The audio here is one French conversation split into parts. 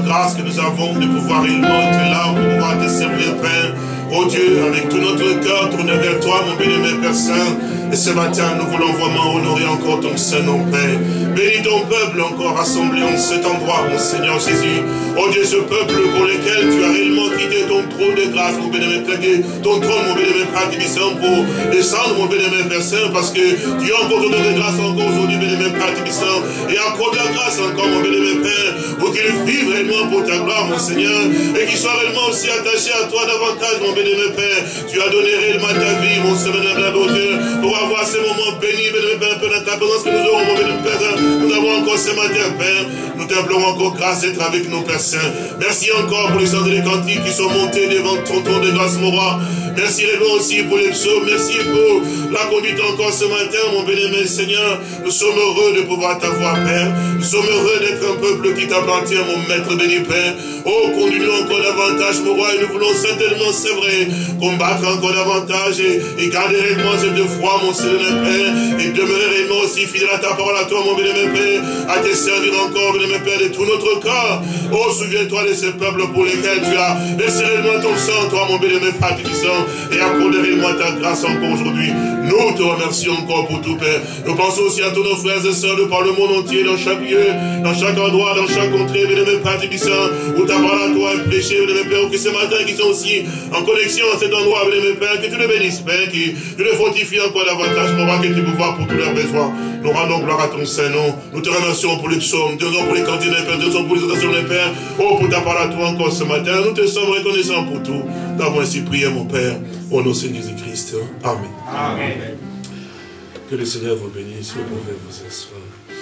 grâce que nous avons de pouvoir réellement être là pour pouvoir te servir, Père. Oh Dieu, avec tout notre cœur, tourner vers toi, mon bien-aimé Père Saint. Et ce matin, nous voulons vraiment honorer encore ton Saint-Nom, Père. Bénis ton peuple encore rassemblé en cet endroit, mon Seigneur Jésus. Oh Dieu, ce peuple pour lequel tu as réellement quitté ton trône de grâce, mon bien-aimé Père, ton trône, mon bien-aimé Père, pour descendre, mon bien-aimé Père Saint, parce que tu as encore donné de grâce encore aujourd'hui, bien-aimé Père, et encore de la grâce encore, mon bien-aimé Père, pour qu'ils vivent réellement pour ta gloire, mon Seigneur, et qu'ils soient réellement aussi attachés à toi davantage, mon bien-aimé Père. Tu as donné réellement ta vie, mon Seigneur, mon Dieu, pour avoir ces moments bénis, bien-aimé Père, dans ta présence que nous aurons, mon bien-aimé Père. Nous avons encore ce matin, Père. Nous t'implorons encore grâce d'être avec nous, Père Saint. Merci encore pour les chants et les cantiques qui sont montés devant ton trône de grâce, mon roi. Merci réellement aussi pour les psaumes. Merci pour la conduite encore ce matin, mon bien-aimé Seigneur. Nous sommes heureux de pouvoir t'avoir, Père. Nous sommes heureux d'être un peuple qui t'appartient, mon maître béni, Père. Oh, conduis-nous encore davantage, mon roi, et nous voulons certainement, c'est vrai, combattre encore davantage et garder réellement cette foi, mon Seigneur, Père, et demeurer réellement aussi fidèle à ta parole, à toi, mon bien-aimé Père, à te servir encore, bien-aimé Père, de tout notre corps. Oh, souviens-toi de ces peuples pour lesquels tu as laissé réellement ton sang, toi, mon bien-aimé Père, et accordé réellement ta grâce encore aujourd'hui. Nous te remercions encore pour tout, Père. Nous pensons aussi à tous nos frères et sœurs de par le monde entier, dans chaque lieu, dans chaque endroit, dans chaque contrée, bien-aimé Père, où ta parole à toi est prêchée, bien-aimé Père, que ce matin, qui sont aussi en connexion à cet endroit, bien-aimé Père, que tu les bénisses, Père, que tu les fortifies encore davantage, pour avoir que tu pouvoir pour tous leurs besoins. Nous rendons gloire à ton Saint-Nom. Nous te remercions pour les psaumes, nous te remercions pour les cantines, Père, nous te remercions pour les occasions, Père. Oh, pour ta parole à toi encore ce matin. Nous te sommes reconnaissants pour tout. Nous avons ainsi prié, mon Père, au nom de Seigneur Jésus-Christ. Amen. Amen. Que le Seigneur vous bénisse, vous pouvez vous asseoir.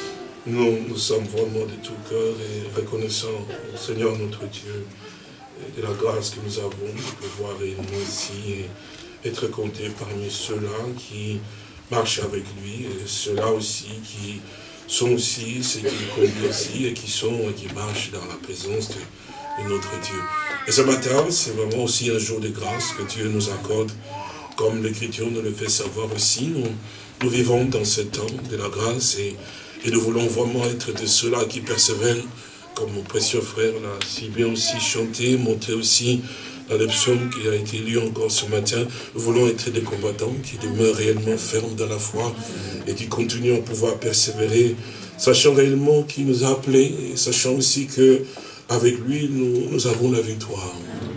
Nous sommes vraiment de tout cœur et reconnaissants au Seigneur notre Dieu de la grâce que nous avons de pouvoir réunir ici et être comptés parmi ceux-là qui marchent avec lui et ceux-là aussi qui sont aussi ceux qui le conduisent aussi et qui marchent dans la présence de notre Dieu. Et ce matin, c'est vraiment aussi un jour de grâce que Dieu nous accorde, comme l'Écriture nous le fait savoir aussi. Nous vivons dans ce temps de la grâce et nous voulons vraiment être de ceux-là qui persévèrent, comme mon précieux frère l'a si bien aussi chanté, montré aussi dans le psaume qui a été lu encore ce matin. Nous voulons être des combattants qui demeurent réellement fermes dans la foi et qui continuent à pouvoir persévérer, sachant réellement qu'il nous a appelés et sachant aussi que avec lui, nous avons la victoire.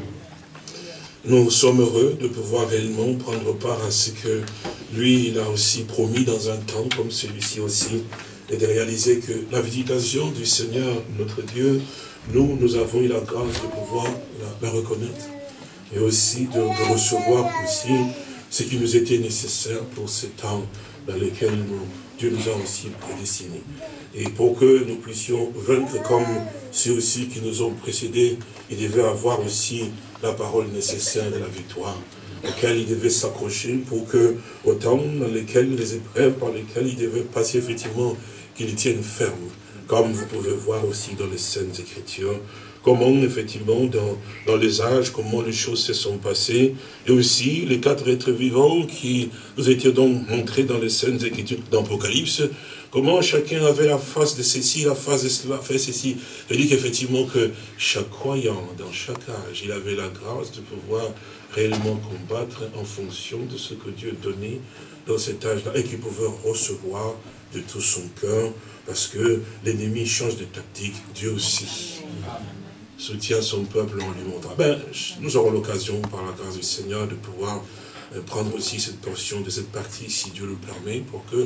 Nous sommes heureux de pouvoir réellement prendre part à ce que lui, il a aussi promis dans un temps comme celui-ci aussi, et de réaliser que la visitation du Seigneur, notre Dieu, nous avons eu la grâce de pouvoir la reconnaître, et aussi de recevoir aussi ce qui nous était nécessaire pour ce temps dans lequel Dieu nous a aussi prédestinés. Et pour que nous puissions vaincre comme ceux aussi qui nous ont précédés, il devait avoir aussi la parole nécessaire de la victoire, auquel il devait s'accrocher pour que, au temps dans lesquels les épreuves par lesquelles il devait passer, effectivement, qu'il tienne ferme, comme vous pouvez voir aussi dans les Saintes Écritures, comment, effectivement, dans les âges, comment les choses se sont passées, et aussi les 4 êtres vivants qui nous étaient donc montrés dans les Saintes Écritures d'Apocalypse, comment chacun avait la face de ceci, la face de cela, fait ceci. Je dis qu'effectivement que chaque croyant, dans chaque âge, il avait la grâce de pouvoir réellement combattre en fonction de ce que Dieu donnait dans cet âge-là, et qu'il pouvait recevoir de tout son cœur, parce que l'ennemi change de tactique, Dieu aussi soutient son peuple en lui montrant. Nous aurons l'occasion, par la grâce du Seigneur, de pouvoir prendre aussi cette portion de cette partie, si Dieu le permet, pour que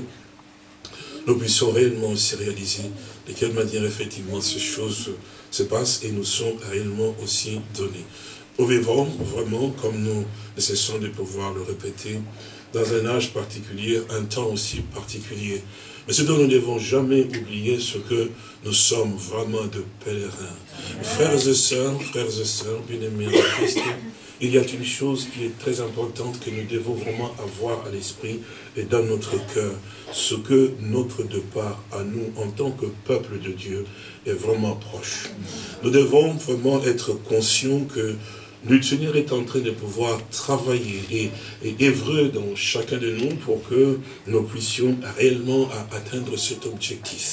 nous puissions réellement aussi réaliser de quelle manière effectivement ces choses se passent et nous sont réellement aussi données. Nous vivons vraiment, comme nous ne cessons de pouvoir le répéter, dans un âge particulier, un temps aussi particulier. Mais ce dont nous ne devons jamais oublier, ce que nous sommes vraiment de pèlerins. Frères et sœurs, bien-aimés en Christ, il y a une chose qui est très importante que nous devons vraiment avoir à l'esprit et dans notre cœur. Ce que notre départ à nous, en tant que peuple de Dieu, est vraiment proche. Nous devons vraiment être conscients que le Seigneur est en train de pouvoir travailler et œuvrer dans chacun de nous pour que nous puissions réellement atteindre cet objectif.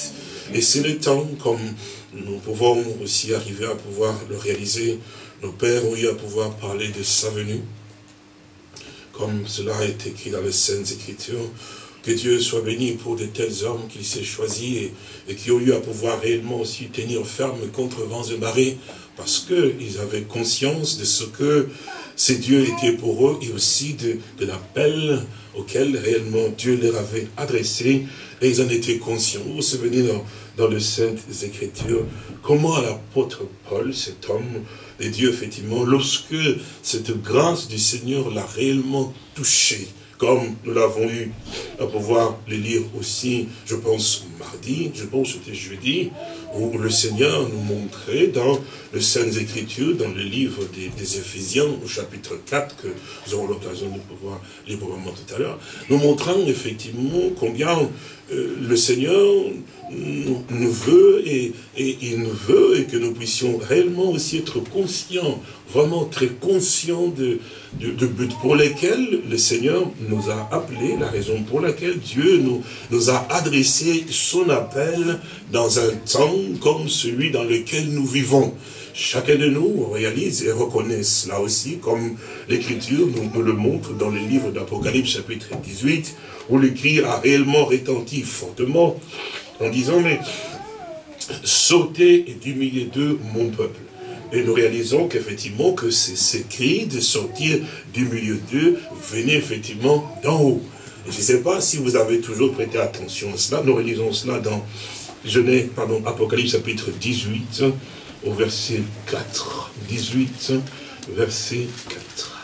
Et c'est le temps, comme nous pouvons aussi arriver à pouvoir le réaliser. Nos pères ont eu à pouvoir parler de sa venue, comme cela est écrit dans les Saintes Écritures. Que Dieu soit béni pour de tels hommes qu'il s'est choisis et qui ont eu à pouvoir réellement aussi tenir ferme contre vents et marées, parce qu'ils avaient conscience de ce que ces dieux étaient pour eux et aussi de l'appel auquel réellement Dieu leur avait adressé, et ils en étaient conscients. Vous vous souvenez dans les Saintes Écritures, comment l'apôtre Paul, cet homme de Dieu, effectivement, lorsque cette grâce du Seigneur l'a réellement touché, comme nous l'avons eu à pouvoir les lire aussi, je pense mardi, je pense que c'était jeudi, où le Seigneur nous montrait dans les Saintes Écritures, dans le livre des Éphésiens, au chapitre 4, que nous aurons l'occasion de pouvoir lire probablement tout à l'heure, nous montrant effectivement combien le Seigneur nous veut et il nous veut, et que nous puissions réellement aussi être conscients, vraiment très conscients de but pour lesquels le Seigneur nous a appelés, la raison pour laquelle Dieu nous a adressé son appel dans un temps comme celui dans lequel nous vivons. Chacun de nous réalise et reconnaît cela aussi, comme l'Écriture nous le montre dans le livre d'Apocalypse chapitre 18, où le cri a réellement retenti fortement, en disant, mais sautez du milieu d'eux, mon peuple. Et nous réalisons qu'effectivement, que ces cris de sortir du milieu d'eux venaient effectivement d'en haut. Et je ne sais pas si vous avez toujours prêté attention à cela. Nous réalisons cela dans Apocalypse chapitre 18, au verset 4. 18, verset 4.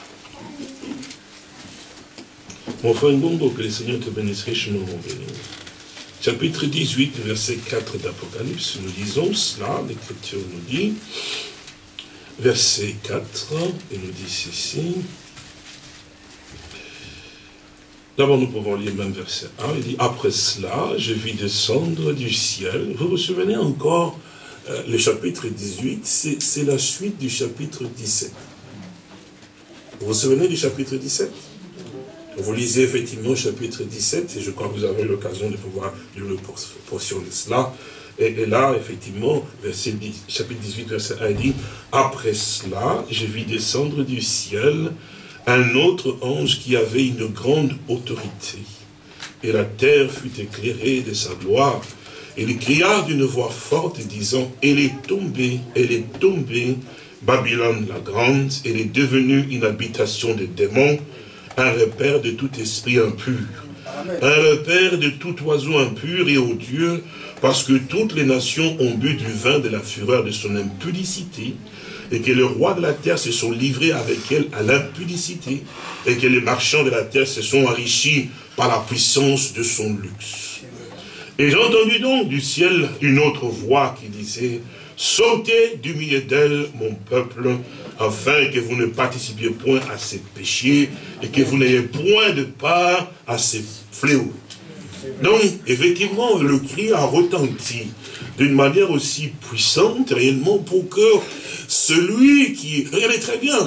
Mon frère Ngongo, que le Seigneur te bénisse richement, mon béni. Chapitre 18, verset 4 d'Apocalypse, nous lisons cela, l'Écriture nous dit, verset 4, il nous dit ceci. D'abord, nous pouvons lire même verset 1, il dit, après cela, je vis descendre du ciel. Vous vous souvenez encore, le chapitre 18, c'est la suite du chapitre 17. Vous vous souvenez du chapitre 17? Vous lisez effectivement le chapitre 17, et je crois que vous avez l'occasion de pouvoir lire une portion de cela. Et là, effectivement, chapitre 18, verset 1 dit, « Après cela, je vis descendre du ciel un autre ange qui avait une grande autorité. Et la terre fut éclairée de sa gloire. Et il cria d'une voix forte, disant, « Elle est tombée, Babylone la grande, elle est devenue une habitation de démons, un repère de tout esprit impur, un repère de tout oiseau impur et odieux, parce que toutes les nations ont bu du vin de la fureur de son impudicité, et que les rois de la terre se sont livrés avec elle à l'impudicité, et que les marchands de la terre se sont enrichis par la puissance de son luxe. Et j'ai entendu donc du ciel une autre voix qui disait, « Sautez du milieu d'elle, mon peuple, afin que vous ne participiez point à ses péchés et que vous n'ayez point de part à ses fléaux. » Donc, effectivement, le cri a retenti d'une manière aussi puissante, réellement, pour que celui qui... Regardez très bien,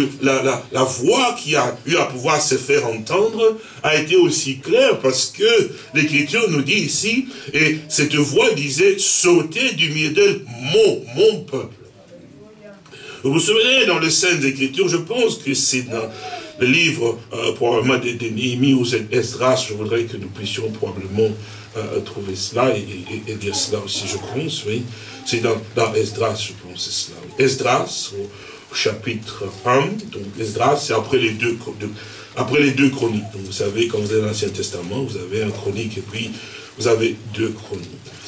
la voix qui a eu à pouvoir se faire entendre a été aussi claire, parce que l'Écriture nous dit ici, et cette voix disait, « Sautez du milieu d'elle, mon peuple. » Vous vous souvenez, dans les Saintes Écritures, je pense que c'est dans le livre probablement de Néhémie ou Esdras, je voudrais que nous puissions probablement trouver cela et dire cela aussi, je pense, oui. C'est dans Esdras, je pense, c'est cela. Esdras, au chapitre 1, donc Esdras, c'est après les deux chroniques. Donc vous savez, quand vous avez l'Ancien Testament, vous avez un chronique et puis vous avez deux chroniques.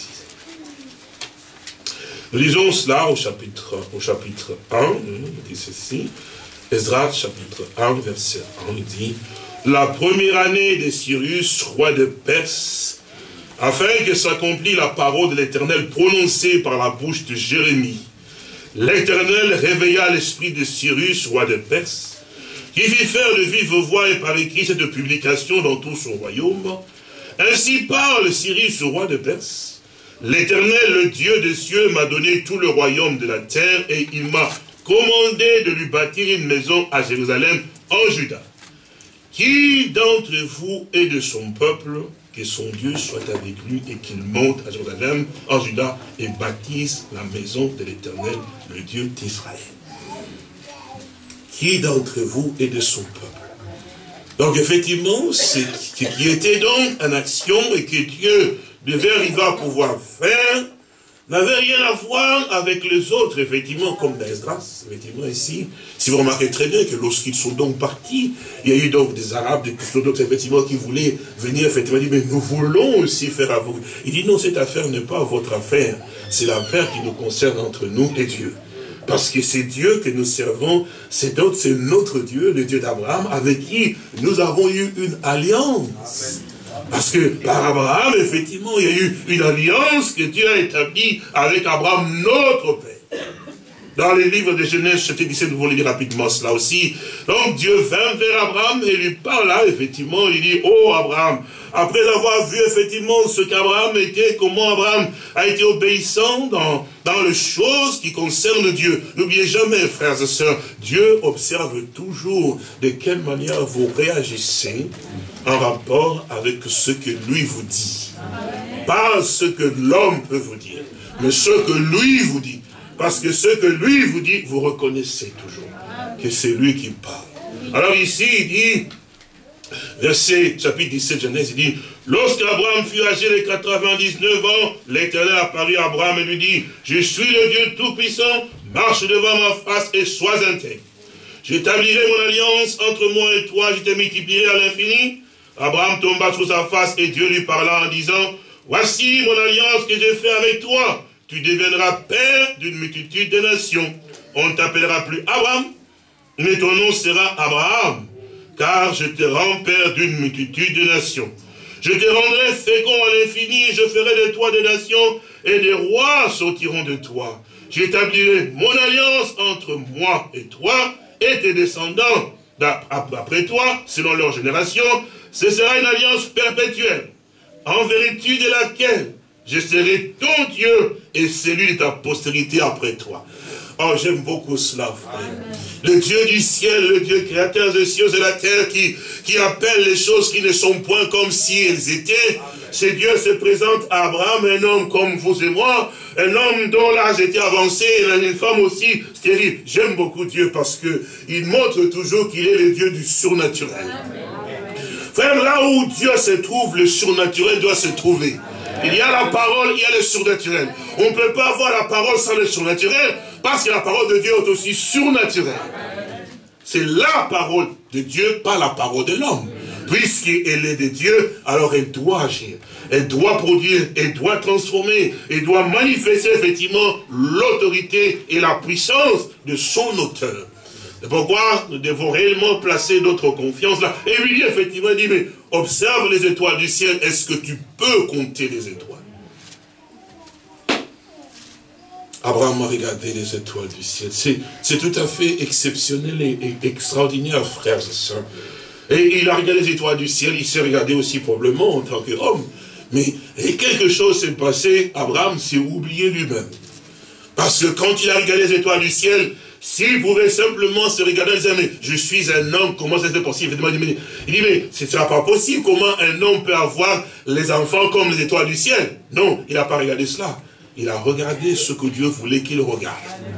Nous lisons cela au chapitre 1, il dit ceci, Esdras, chapitre 1, verset 1, il dit, « La première année de Cyrus, roi de Perse, afin que s'accomplisse la parole de l'Éternel prononcée par la bouche de Jérémie, l'Éternel réveilla l'esprit de Cyrus, roi de Perse, qui fit faire de vive voix et par écrit cette publication dans tout son royaume. Ainsi parle Cyrus, roi de Perse. L'Éternel, le Dieu des cieux, m'a donné tout le royaume de la terre et il m'a commandé de lui bâtir une maison à Jérusalem, en Juda. qui d'entre vous est de son peuple, que son Dieu soit avec lui et qu'il monte à Jérusalem, en Juda, et bâtisse la maison de l'Éternel, le Dieu d'Israël. Qui d'entre vous est de son peuple? Donc effectivement, ce qui était donc en action et que Dieu devait arriver à pouvoir faire, n'avait rien à voir avec les autres, effectivement, comme dans Esdras, effectivement, ici. Si vous remarquez très bien que lorsqu'ils sont donc partis, il y a eu donc des Arabes, des d'autres, effectivement, qui voulaient venir, effectivement, dire, mais nous voulons aussi faire à vous. Il dit, non, cette affaire n'est pas votre affaire, c'est l'affaire qui nous concerne entre nous et Dieu. Parce que c'est Dieu que nous servons, c'est notre Dieu, le Dieu d'Abraham, avec qui nous avons eu une alliance. Parce que par Abraham, effectivement, il y a eu une alliance que Dieu a établie avec Abraham, notre Père. Dans les livres de Genèse, chapitre 17, nous allons lire rapidement cela aussi. Donc Dieu vint vers Abraham et lui parla, effectivement, il dit, oh Abraham, après avoir vu effectivement ce qu'Abraham était, comment Abraham a été obéissant dans les choses qui concernent Dieu. N'oubliez jamais, frères et sœurs, Dieu observe toujours de quelle manière vous réagissez en rapport avec ce que lui vous dit. Pas ce que l'homme peut vous dire, mais ce que lui vous dit. Parce que ce que lui vous dit, vous reconnaissez toujours que c'est lui qui parle. Alors ici, il dit, verset, chapitre 17, Genèse, il dit, lorsqu'Abraham fut âgé de 99 ans, l'Éternel apparut à Abraham et lui dit, je suis le Dieu Tout-Puissant, marche devant ma face et sois intègre. J'établirai mon alliance entre moi et toi, je te multiplierai à l'infini. Abraham tomba sur sa face et Dieu lui parla en disant, voici mon alliance que j'ai faite avec toi. Tu deviendras père d'une multitude de nations. On ne t'appellera plus Abraham, mais ton nom sera Abraham, car je te rends père d'une multitude de nations. Je te rendrai fécond à l'infini, et je ferai de toi des nations, et des rois sortiront de toi. J'établirai mon alliance entre moi et toi, et tes descendants après toi, selon leur génération. Ce sera une alliance perpétuelle, en vertu de laquelle je serai ton Dieu et celui de ta postérité après toi. Oh, j'aime beaucoup cela, frère. Le Dieu du ciel, le Dieu créateur des cieux et de la terre, qui appelle les choses qui ne sont point comme si elles étaient. Ce Dieu se présente à Abraham, un homme comme vous et moi, un homme dont l'âge était avancé, et une femme aussi stérile. J'aime beaucoup Dieu parce qu'il montre toujours qu'il est le Dieu du surnaturel. Frère, là où Dieu se trouve, le surnaturel doit se trouver. Il y a la parole, il y a le surnaturel. On ne peut pas avoir la parole sans le surnaturel, parce que la parole de Dieu est aussi surnaturelle. C'est la parole de Dieu, pas la parole de l'homme. Puisqu'elle est de Dieu, alors elle doit agir. Elle doit produire, elle doit transformer, elle doit manifester effectivement l'autorité et la puissance de son auteur. C'est pourquoi nous devons réellement placer notre confiance là. Et lui dit effectivement, il dit, mais observe les étoiles du ciel, est-ce que tu peux compter les étoiles? Abraham a regardé les étoiles du ciel. C'est tout à fait exceptionnel et extraordinaire, frères et sœurs. Et il a regardé les étoiles du ciel, il s'est regardé aussi probablement en tant qu'homme. Mais quelque chose s'est passé, Abraham s'est oublié lui-même. Parce que quand il a regardé les étoiles du ciel, s'il pouvait simplement se regarder et dire, mais je suis un homme, comment ça c'est possible? Il dit, mais ce ne sera pas possible, comment un homme peut avoir les enfants comme les étoiles du ciel? Non, il n'a pas regardé cela. Il a regardé ce que Dieu voulait qu'il regarde.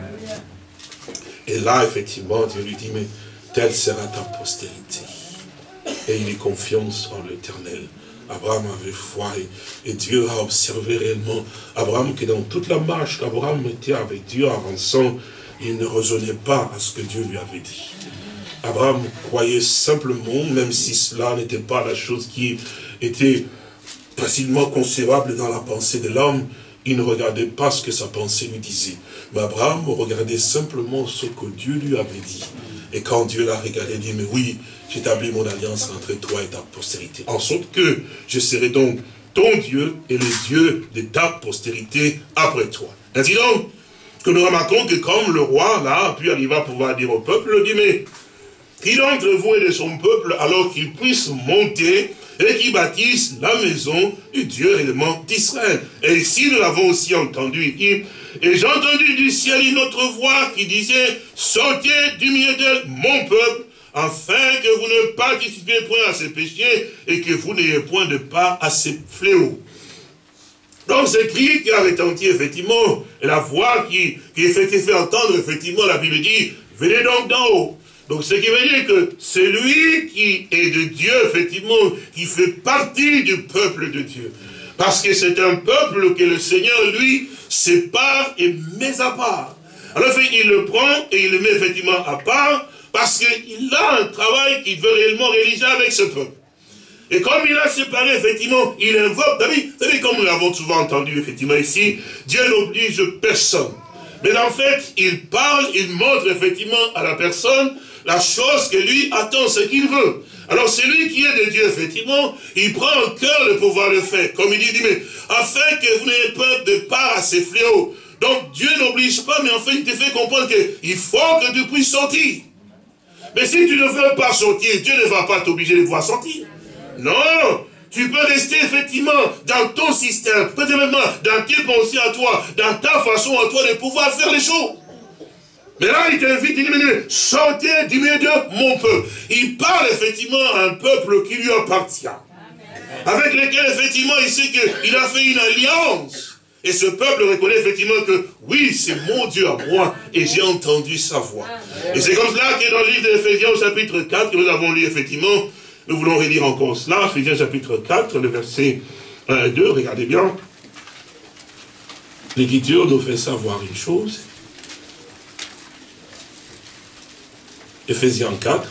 Et là, effectivement, Dieu lui dit, mais telle sera ta postérité. Et il eut confiance en l'Éternel. Abraham avait foi et Dieu a observé réellement Abraham que dans toute la marche qu'Abraham était avec Dieu avançant, il ne raisonnait pas à ce que Dieu lui avait dit. Abraham croyait simplement, même si cela n'était pas la chose qui était facilement concevable dans la pensée de l'homme, il ne regardait pas ce que sa pensée lui disait. Mais Abraham regardait simplement ce que Dieu lui avait dit. Et quand Dieu l'a regardé, il dit, mais oui, j'établis mon alliance entre toi et ta postérité. En sorte que je serai donc ton Dieu et le Dieu de ta postérité après toi. Ainsi donc, que nous remarquons que comme le roi, là, puis il va pouvoir dire au peuple, il dit, mais qui d'entre vous est de son peuple, alors qu'il puisse monter et qu'il bâtisse la maison du Dieu réellement d'Israël. Et ici, nous l'avons aussi entendu, il dit, et j'ai entendu du ciel une autre voix qui disait, sortez du milieu d'elle, mon peuple, afin que vous ne participiez point à ces péchés et que vous n'ayez point de part à ces fléaux. Donc ce cri qui a retenti effectivement, et la voix qui fait entendre effectivement, la Bible dit, venez donc d'en haut. Donc ce qui veut dire que c'est lui qui est de Dieu, effectivement, qui fait partie du peuple de Dieu. Parce que c'est un peuple que le Seigneur, lui, sépare et met à part. Alors il le prend et il le met effectivement à part, parce qu'il a un travail qu'il veut réellement réaliser avec ce peuple. Et comme il a séparé, effectivement, il invoque, vous savez, comme nous l'avons souvent entendu, effectivement, ici, Dieu n'oblige personne. Mais en fait, il parle, il montre, effectivement, à la personne la chose que lui attend, ce qu'il veut. Alors, celui qui est de Dieu, effectivement, il prend en cœur de pouvoir le faire. Comme il dit, mais afin que vous n'ayez pas de part à ces fléaux. Donc, Dieu n'oblige pas, mais en fait, il te fait comprendre qu'il faut que tu puisses sortir. Mais si tu ne veux pas sortir, Dieu ne va pas t'obliger de pouvoir sortir. Non, tu peux rester effectivement dans ton système, peut-être même dans tes pensées à toi, dans ta façon à toi de pouvoir faire les choses. Mais là, il t'invite, il dit, sortez du milieu de mon peuple. Il parle effectivement à un peuple qui lui appartient. Avec lequel effectivement il sait qu'il a fait une alliance. Et ce peuple reconnaît effectivement que oui, c'est mon Dieu à moi et j'ai entendu sa voix. Et c'est comme cela que dans le livre d'Éphésiens au chapitre 4 que nous avons lu effectivement, nous voulons relire encore cela, Éphésiens chapitre 4, le verset 1 et 2, regardez bien. L'Écriture nous fait savoir une chose. Éphésiens 4,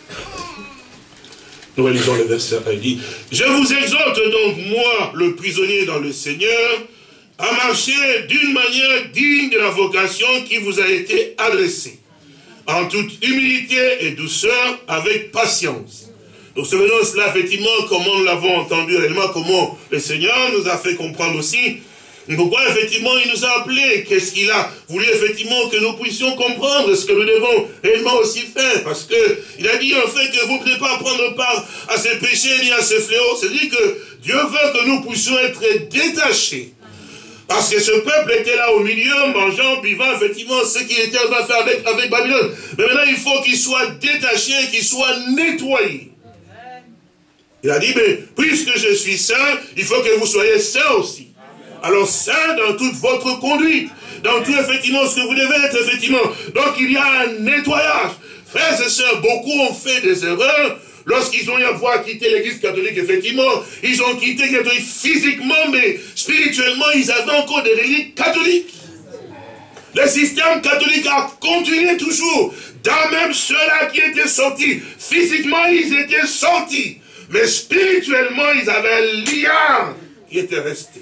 nous relisons le verset 1, il dit, « Je vous exhorte donc, moi, le prisonnier dans le Seigneur, à marcher d'une manière digne de la vocation qui vous a été adressée, en toute humilité et douceur, avec patience. » Nous souvenons cela, effectivement, comment nous l'avons entendu réellement, comment le Seigneur nous a fait comprendre aussi pourquoi, effectivement, il nous a appelés. Qu'est-ce qu'il a voulu, effectivement, que nous puissions comprendre ce que nous devons réellement aussi faire. Parce que il a dit, en fait, que vous ne pouvez pas prendre part à ces péchés ni à ces fléaux. C'est-à-dire que Dieu veut que nous puissions être détachés. Parce que ce peuple était là au milieu, mangeant, buvant, effectivement, ce qu'il était en train de faire avec Babylone. Mais maintenant, il faut qu'il soit détaché, qu'il soit nettoyé. Il a dit, mais puisque je suis saint, il faut que vous soyez saints aussi. Alors, saint dans toute votre conduite, dans tout, effectivement, ce que vous devez être, effectivement. Donc, il y a un nettoyage. Frères et sœurs, beaucoup ont fait des erreurs lorsqu'ils ont eu à voir quitter l'église catholique, effectivement. Ils ont quitté l'église catholique physiquement, mais spirituellement, ils avaient encore des reliques catholiques. Le système catholique a continué toujours. Dans même ceux-là qui étaient sortis, physiquement, ils étaient sortis. Mais spirituellement, ils avaient un lien qui était resté.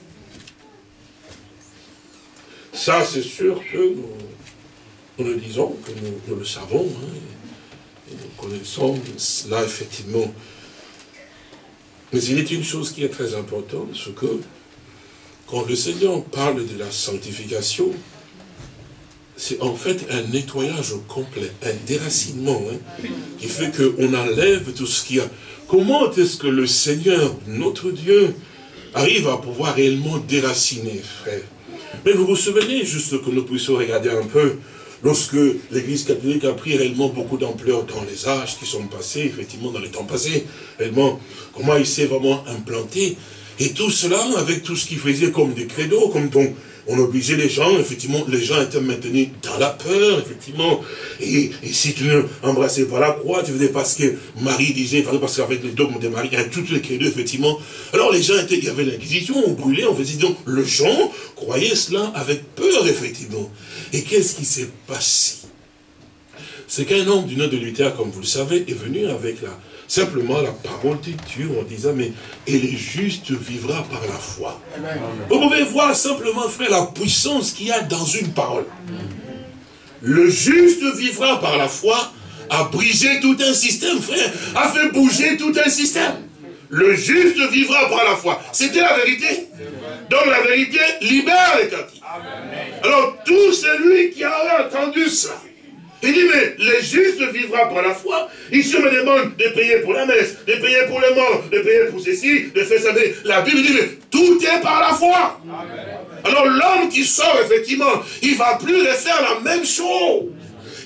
Ça, c'est sûr que nous le disons, que nous le savons, et nous connaissons cela, effectivement. Mais il est une chose qui est très importante, c'est que quand le Seigneur parle de la sanctification, c'est en fait un nettoyage complet, un déracinement, qui fait qu'on enlève tout ce qu'il y a. Comment est-ce que le Seigneur, notre Dieu, arrive à pouvoir réellement déraciner, frère? Mais vous vous souvenez, juste que nous puissions regarder un peu, lorsque l'Église catholique a pris réellement beaucoup d'ampleur dans les âges qui sont passés, effectivement dans les temps passés, réellement, comment il s'est vraiment implanté, et tout cela avec tout ce qu'il faisait comme des credos, comme on obligeait les gens, effectivement, les gens étaient maintenus dans la peur, effectivement, et si tu ne embrassais pas la croix, tu faisais parce que Marie disait, parce qu'avec le dogme de Marie, il y a toutes les credos, effectivement, alors les gens étaient, il y avait l'inquisition, on brûlait, on faisait, donc, les gens croyaient cela avec peur, effectivement. Et qu'est-ce qui s'est passé? C'est qu'un homme du nom de Luther, comme vous le savez, est venu avec simplement la parole de Dieu en disant, mais et le juste vivra par la foi. Amen. Vous pouvez voir simplement, frère, la puissance qu'il y a dans une parole. Le juste vivra par la foi, a brisé tout un système, frère, a fait bouger tout un système. Le juste vivra par la foi. C'était la vérité. Donc la vérité libère les captifs. Alors tout celui qui a entendu ça, il dit, mais le juste vivra par la foi. Ici, on me demande de payer pour la messe, de payer pour les morts, de payer pour ceci, de faire ça. La Bible dit, mais tout est par la foi. Amen. Alors, l'homme qui sort, effectivement, il ne va plus refaire la même chose.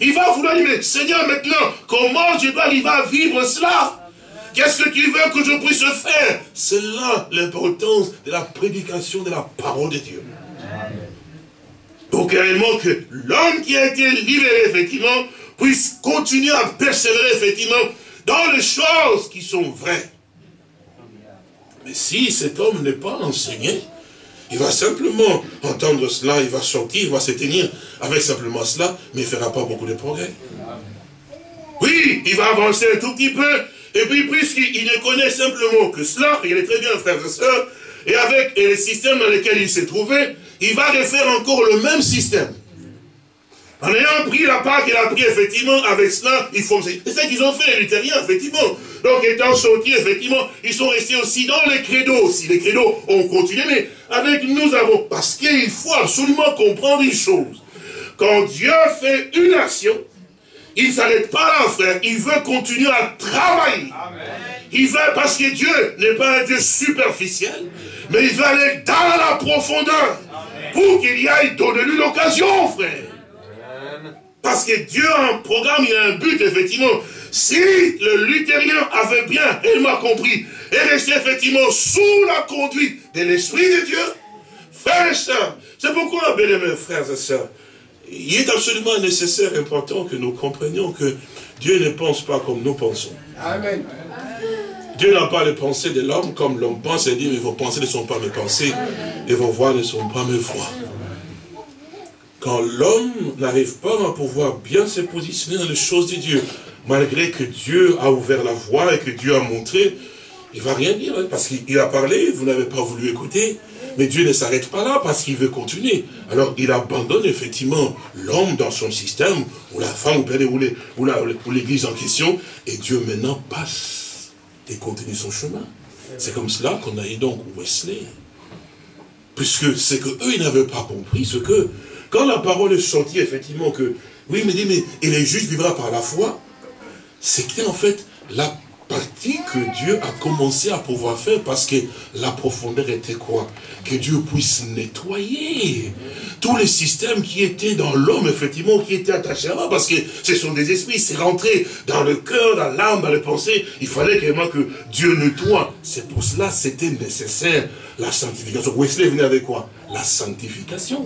il va vouloir dire, mais Seigneur, maintenant, comment je dois arriver à vivre cela? Qu'est-ce que tu veux que je puisse faire? C'est là l'importance de la prédication de la parole de Dieu. Donc réellement que l'homme qui a été libéré, effectivement, puisse continuer à persévérer, effectivement, dans les choses qui sont vraies. Mais si cet homme n'est pas enseigné, il va simplement entendre cela, il va sortir, il va se tenir avec simplement cela, mais il ne fera pas beaucoup de progrès. Oui, il va avancer un tout petit peu, et puis puisqu'il ne connaît simplement que cela, il est très bien, frères et sœurs, et avec les systèmes dans lesquels il s'est trouvé, il va refaire encore le même système. En ayant pris la part qu'il a pris, effectivement, avec cela, ils font... C'est ça qu'ils ont fait, les luthériens, effectivement. Donc, étant sortis, effectivement, ils sont restés aussi dans les credos aussi. Les credos ont continué, mais avec nous avons... Parce qu'il faut absolument comprendre une chose. Quand Dieu fait une action, il ne s'arrête pas là, frère. Il veut continuer à travailler. Amen. Il veut, parce que Dieu n'est pas un Dieu superficiel, mais il veut aller dans la profondeur. Amen. Pour qu'il y aille donner-lui l'occasion, frère. Parce que Dieu a un programme, il a un but, effectivement. Si le luthérien avait bien, il m'a compris, et resté effectivement sous la conduite de l'Esprit de Dieu, frères et sœurs, c'est pourquoi, bien-aimés frères et sœurs, il est absolument nécessaire, important que nous comprenions que Dieu ne pense pas comme nous pensons. Amen. Dieu n'a pas les pensées de l'homme comme l'homme pense et dit, mais vos pensées ne sont pas mes pensées, et vos voix ne sont pas mes voix. Quand l'homme n'arrive pas à pouvoir bien se positionner dans les choses de Dieu, malgré que Dieu a ouvert la voie et que Dieu a montré, il ne va rien dire, hein, parce qu'il a parlé, vous n'avez pas voulu écouter, mais Dieu ne s'arrête pas là parce qu'il veut continuer. Alors il abandonne effectivement l'homme dans son système, ou la femme, ou l'église en question, et Dieu maintenant passe et continue son chemin. C'est comme cela qu'on a eu donc Wesley. Puisque c'est qu'eux, ils n'avaient pas compris ce que... Quand la parole est sortie, effectivement, que, oui, mais dit, mais et les justes vivra par la foi, c'était en fait la partie que Dieu a commencé à pouvoir faire, parce que la profondeur était quoi? Que Dieu puisse nettoyer tous les systèmes qui étaient dans l'homme, effectivement, qui étaient attachés à l'homme, parce que ce sont des esprits, c'est rentré dans le cœur, dans l'âme, dans les pensées, il fallait vraiment que Dieu nettoie. C'est pour cela, c'était nécessaire, la sanctification. Wesley venait avec quoi? La sanctification.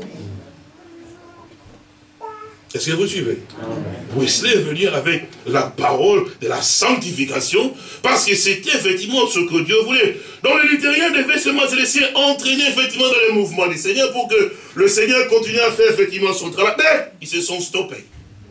Est-ce que vous suivez? Wesley est venu avec la parole de la sanctification, parce que c'était effectivement ce que Dieu voulait. Donc les luthériens devaient seulement se laisser entraîner effectivement dans les mouvements du Seigneur pour que le Seigneur continue à faire effectivement son travail. Mais ils se sont stoppés.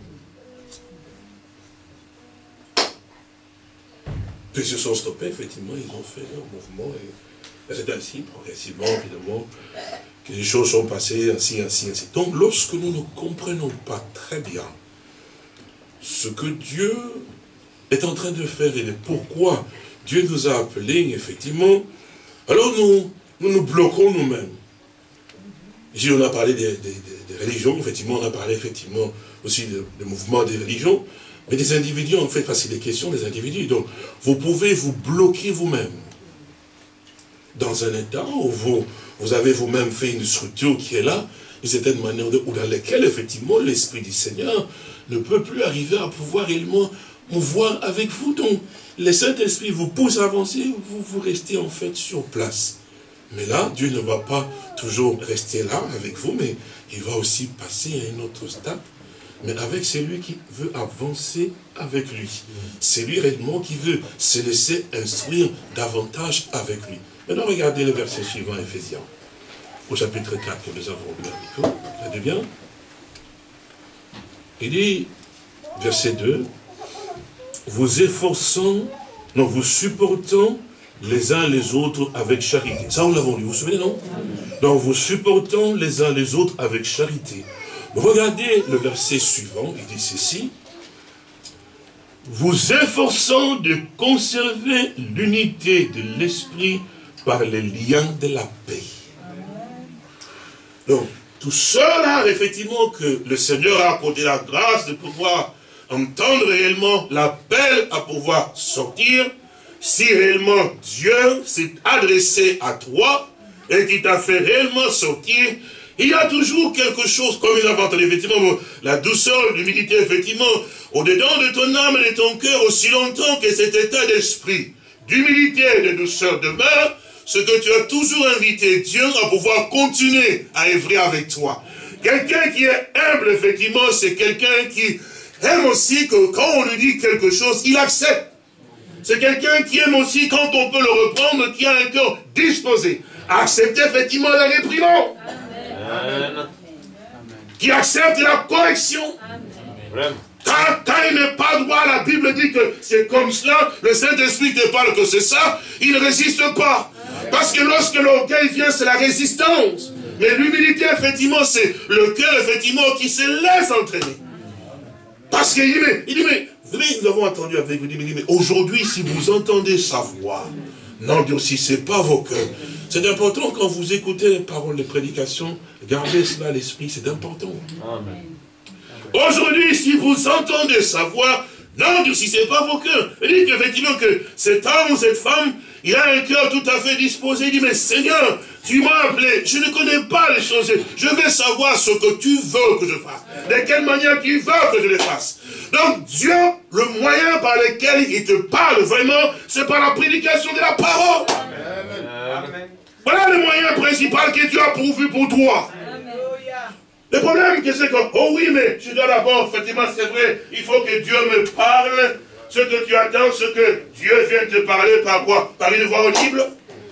Puis ils se sont stoppés, effectivement, ils ont fait leur mouvement. Et c'est ainsi, progressivement, évidemment, que les choses sont passées ainsi, ainsi, ainsi. Donc, lorsque nous ne comprenons pas très bien ce que Dieu est en train de faire et pourquoi Dieu nous a appelés, effectivement, alors nous bloquons nous-mêmes. Ici, on a parlé des religions, effectivement, on a parlé effectivement aussi des mouvements des religions, mais des individus, en fait, parce que c'est des questions des individus. Donc, vous pouvez vous bloquer vous-même dans un état où vous avez vous-même fait une structure qui est là, d'une certaine manière, ou dans laquelle, effectivement, l'Esprit du Seigneur ne peut plus arriver à pouvoir réellement mouvoir avec vous. Donc, le Saint-Esprit vous pousse à avancer, vous restez en fait sur place. Mais là, Dieu ne va pas toujours rester là avec vous, mais il va aussi passer à un autre stade, mais avec celui qui veut avancer avec lui. C'est lui réellement qui veut se laisser instruire davantage avec lui. Maintenant, regardez le verset suivant, Éphésiens, au chapitre 4, que nous avons regardé. Regardez bien. Il dit, verset 2, vous supportant les uns les autres avec charité. Ça, nous l'avons lu, vous vous souvenez, non? Donc, vous supportant les uns les autres avec charité. Regardez le verset suivant, il dit ceci. Vous efforçant de conserver l'unité de l'esprit par les liens de la paix. Donc, tout cela, effectivement, que le Seigneur a accordé la grâce de pouvoir entendre réellement l'appel à pouvoir sortir, si réellement Dieu s'est adressé à toi et qui t'a fait réellement sortir, Il y a toujours quelque chose, comme il a entendu, effectivement, la douceur, l'humilité, effectivement, au-dedans de ton âme et de ton cœur, aussi longtemps que cet état d'esprit, d'humilité et de douceur demeure, ce que tu as toujours invité Dieu à pouvoir continuer à œuvrer avec toi. Quelqu'un qui est humble, effectivement, c'est quelqu'un qui aime aussi que quand on lui dit quelque chose, il accepte. C'est quelqu'un qui aime aussi, quand on peut le reprendre, qui a un cœur disposé à accepter effectivement la réprimande. Amen. Qui accepte la correction. Amen. Quand il n'est pas droit, la Bible dit que c'est comme cela, le Saint-Esprit te parle que c'est ça, il ne résiste pas. Parce que lorsque l'orgueil vient, c'est la résistance. Mais l'humilité, effectivement, c'est le cœur, effectivement, qui se laisse entraîner. Parce qu'il dit, mais nous avons entendu avec vous, mais aujourd'hui, si vous entendez sa voix, n'endurcissez pas vos cœurs. C'est important quand vous écoutez les paroles de prédication, gardez cela à l'esprit, c'est important. Amen. Aujourd'hui, si vous entendez sa voix, n'endurcissez pas vos cœurs. Il dit qu'effectivement que cet homme ou cette femme, il a un cœur tout à fait disposé. Il dit, mais Seigneur, tu m'as appelé, je ne connais pas les choses, je vais savoir ce que tu veux que je fasse. De quelle manière tu veux que je les fasse. Donc Dieu, le moyen par lequel il te parle vraiment, c'est par la prédication de la parole. Amen. Voilà le moyen principal que Dieu a pourvu pour toi. Le problème, c'est que, oh oui, mais je dois d'abord, effectivement, c'est vrai, il faut que Dieu me parle. Ce que tu attends, ce que Dieu vient te parler, par quoi? Par une voix audible?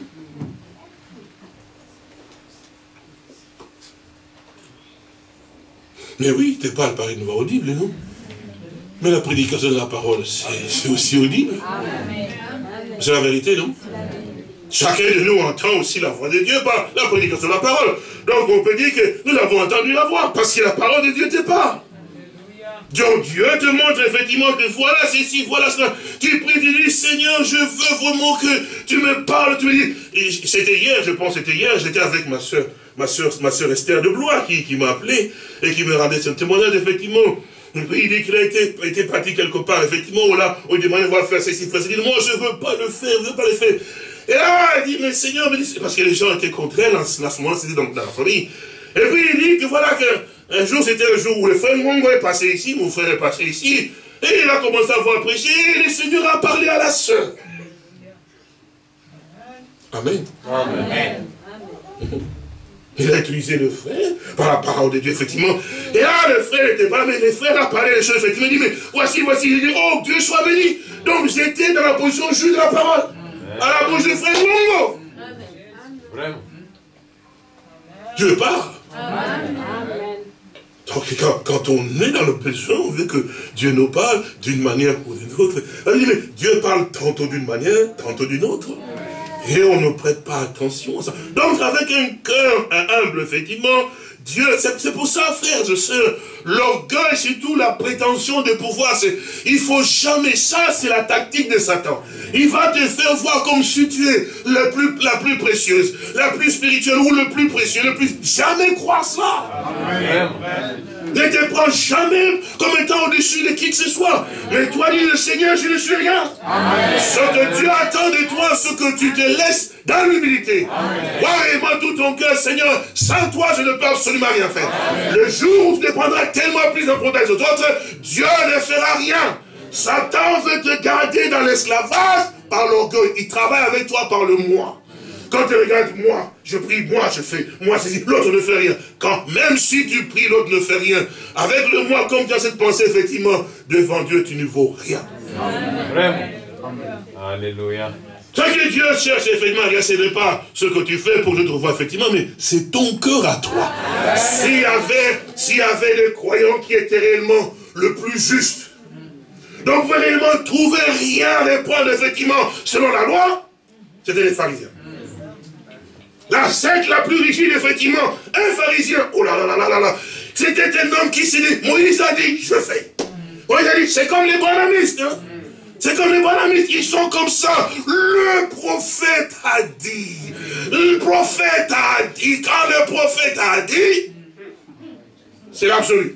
Mais oui, il te parle par une voix audible, non? Mais la prédication de la parole, c'est aussi audible. C'est la vérité, non? Chacun de nous entend aussi la voix de Dieu par la prédication de la parole. Donc on peut dire que nous avons entendu la voix, parce que la parole de Dieu te parle. Donc Dieu te montre effectivement que voilà ceci, voilà cela. Tu pries, tu dis, Seigneur, je veux vraiment que tu me parles. Tu me dis, c'était hier, je pense, c'était hier, j'étais avec ma soeur Esther de Blois qui m'a appelé et qui me rendait son témoignage, effectivement. Il dit qu'il a été parti quelque part, effectivement, on lui demandait, on va faire ceci, faire ceci. Il dit, moi, je ne veux pas le faire, je ne veux pas le faire. Et là, il dit, mais Seigneur, parce que les gens étaient contre elle, à ce moment-là, c'était dans la famille. Et puis il dit que voilà, qu'un jour, c'était le jour où le frère Mongo est passé ici, mon frère est passé ici, et il a commencé à voir prêcher, et le Seigneur a parlé à la sœur. Amen. Amen. Il a utilisé le frère par la parole de Dieu, effectivement. Et là, le frère n'était pas, mais le frère a parlé des choses, effectivement. Il dit, mais voici, il dit, oh, Dieu soit béni. Donc, j'étais dans la position juste de la parole. À la bouche du frère Mongo. Vraiment. Dieu parle. Amen. Donc, quand on est dans le besoin, on veut que Dieu nous parle d'une manière ou d'une autre. On dit, mais Dieu parle tantôt d'une manière, tantôt d'une autre. Et on ne prête pas attention à ça. Donc, avec un cœur humble, effectivement, Dieu, c'est pour ça, frères et sœurs, l'orgueil, surtout la prétention de pouvoir, il faut jamais, ça c'est la tactique de Satan. Il va te faire voir comme si tu es la plus précieuse, la plus spirituelle ou le plus précieux, jamais croire ça. Amen. Ne te prends jamais comme étant au-dessus de qui que ce soit. Mais toi, dis le Seigneur, je ne suis rien. Amen. Ce que Dieu attend de toi, ce que tu te laisses dans l'humilité. Vraiment tout ton cœur, Seigneur, sans toi, je ne peux absolument rien faire. Amen. Le jour où tu te prendras tellement plus d'importance aux autres, Dieu ne fera rien. Satan veut te garder dans l'esclavage par l'orgueil. Il travaille avec toi par le moi. Quand tu regardes, moi, je prie, moi, je fais, moi, c'est l'autre ne fait rien. Quand, même si tu pries, l'autre ne fait rien. Avec le moi, comme tu as cette pensée, effectivement, devant Dieu, tu ne vaux rien. Vraiment. Alléluia. Ce que Dieu cherche, effectivement, ce n'est pas ce que tu fais pour que je te vois, effectivement, mais c'est ton cœur à toi. S'il y avait des croyants qui étaient réellement le plus juste, donc vous réellement trouver rien à répondre, effectivement, selon la loi, c'était les pharisiens. La secte la plus rigide, effectivement, un pharisien, oh là là là là là, c'était un homme qui s'est dit, Moïse a dit, je fais. Moïse a dit, c'est comme les branhamistes, hein. C'est comme les branhamistes, ils sont comme ça. Le prophète a dit. Le prophète a dit. Quand le prophète a dit, c'est l'absolu.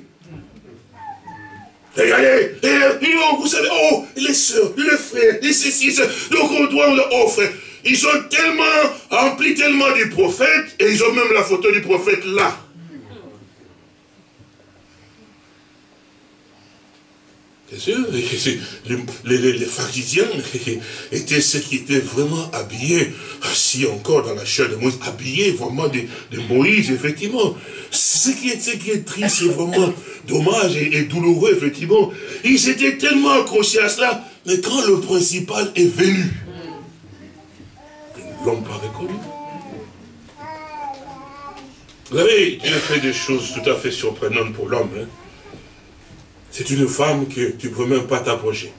Regardez, vous savez, oh, les soeurs, les frères, les ceci, donc on doit, oh frère, ils sont tellement remplis tellement du prophète, et ils ont même la photo du prophète là. C'est sûr, les pharisiens étaient ceux qui étaient vraiment habillés, si encore dans la chair de Moïse, habillés vraiment de Moïse, effectivement. Ce qui est triste, c'est vraiment dommage et douloureux, effectivement. Ils étaient tellement accrochés à cela, mais quand le principal est venu, ils ne l'ont pas reconnu. Vous savez, Dieu fait des choses tout à fait surprenantes pour l'homme, hein. C'est une femme que tu ne peux même pas t'approcher.